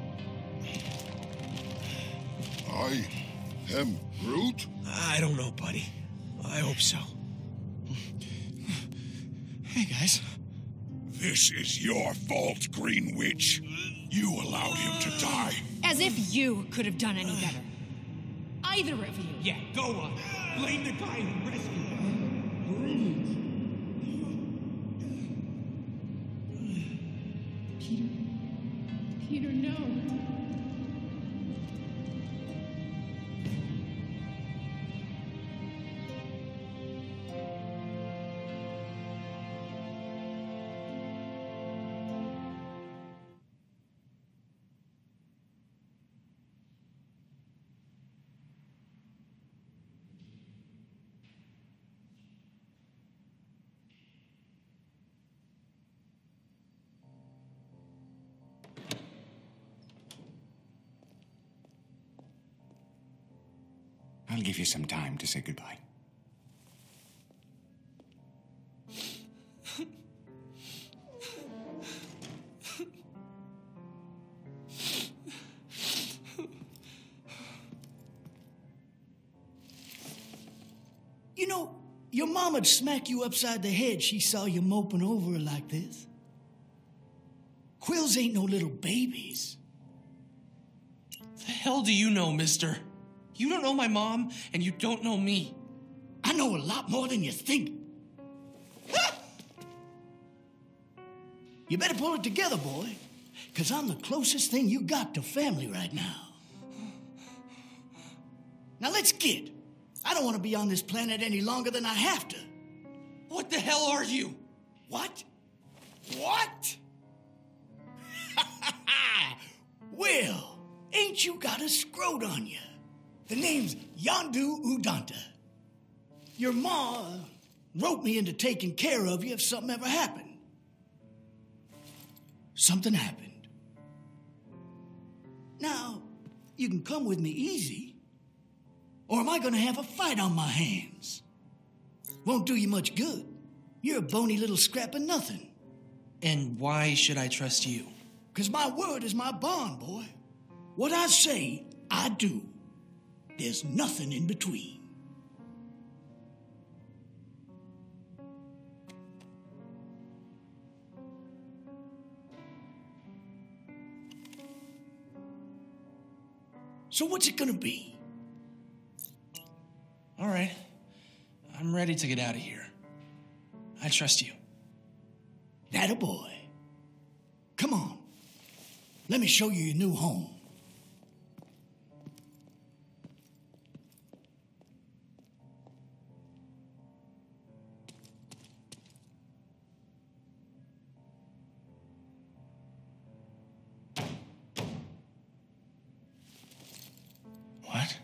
I am Groot? I don't know, buddy. I hope so. Hey, guys. This is your fault, Green Witch. You allowed him to die. As if you could have done any better. Either of you. Yeah, go on. Blame the guy who rescued her. Peter. Peter, no. I'll give you some time to say goodbye. You know, your moma'd smack you upside the head she saw you moping over her like this. Quills ain't no little babies. The hell do you know, mister? You don't know my mom, and you don't know me. I know a lot more than you think. You better pull it together, boy, because I'm the closest thing you got to family right now. Now let's get. I don't want to be on this planet any longer than I have to. What the hell are you? What? What? Well, ain't you got a scrote on you? The name's Yondu Udanta. Your ma wrote me into taking care of you if something ever happened. Something happened. Now, you can come with me easy, or am I going to have a fight on my hands? Won't do you much good. You're a bony little scrap of nothing. And why should I trust you? Because my word is my bond, boy. What I say, I do. There's nothing in between. So what's it gonna be? All right. I'm ready to get out of here. I trust you. That a boy. Come on. Let me show you your new home. What?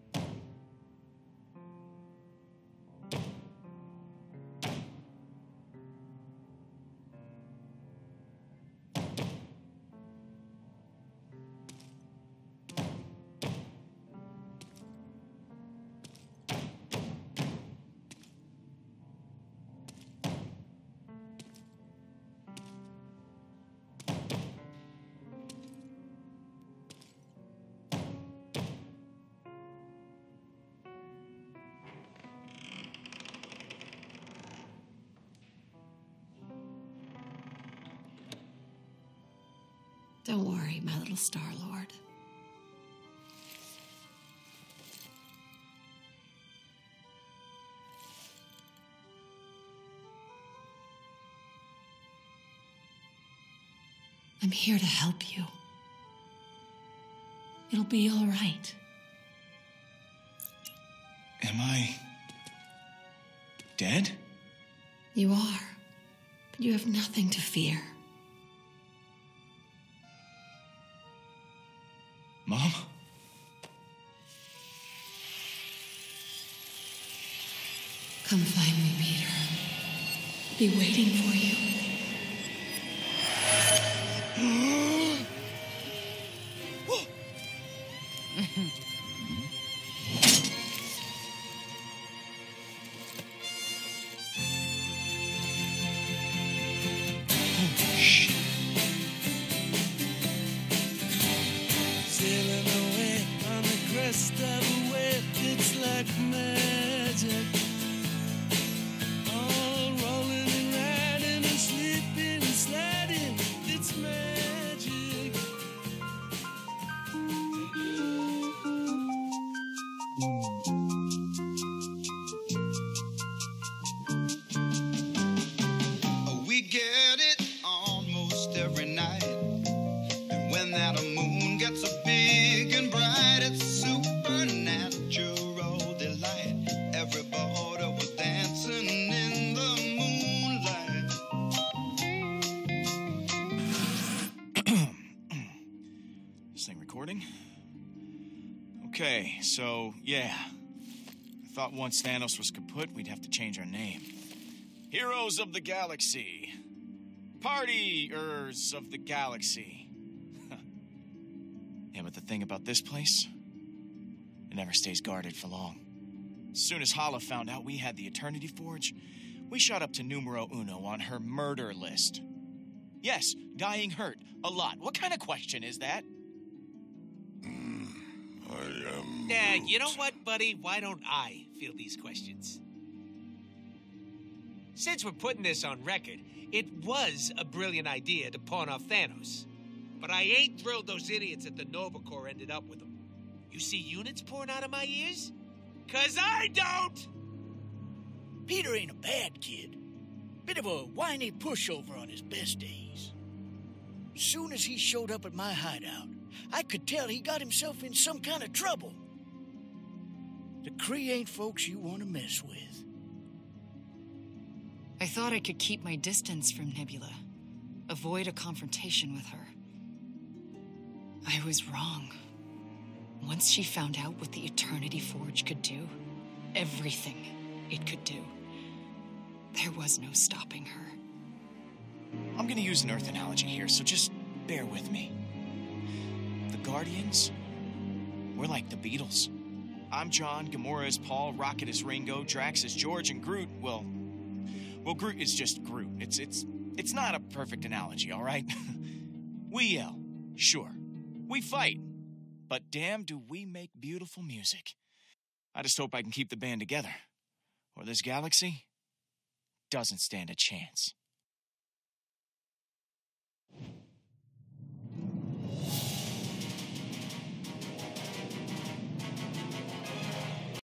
Don't worry, my little Star-Lord. I'm here to help you. It'll be all right. Am I dead? You are, but you have nothing to fear. Mom? Come find me, Peter. Be waiting for you. Sailing away on the crest of a wave, it's like magic. All rolling and riding and slipping and sliding, it's magic. We get it almost every night. And when that moon gets so big and bright, it's supernatural delight. Everybody was dancing in the moonlight. This thing recording? Okay, so, yeah. I thought once Thanos was kaput, we'd have to change our name. Heroes of the Galaxy. Partiers of the Galaxy. Yeah, but the thing about this place, it never stays guarded for long. As soon as Hala found out we had the Eternity Forge, we shot up to numero uno on her murder list. Yes, dying hurt. A lot. What kind of question is that? I am. Yeah, you know what, buddy? Why don't I field these questions? Since we're putting this on record, it was a brilliant idea to pawn off Thanos. But I ain't thrilled those idiots at the Nova Corps ended up with him. You see units pouring out of my ears? 'Cause I don't! Peter ain't a bad kid. Bit of a whiny pushover on his best days. Soon as he showed up at my hideout, I could tell he got himself in some kind of trouble. The Kree ain't folks you want to mess with. I thought I could keep my distance from Nebula, avoid a confrontation with her. I was wrong. Once she found out what the Eternity Forge could do, everything it could do, there was no stopping her. I'm gonna use an Earth analogy here, so just bear with me. The Guardians, we're like the Beatles. I'm John, Gamora is Paul, Rocket is Ringo, Drax is George, and Groot, well... Well, Groot is just Groot. It's, it's, it's not a perfect analogy, all right? We yell, sure. We fight. But damn, do we make beautiful music. I just hope I can keep the band together. Or this galaxy doesn't stand a chance.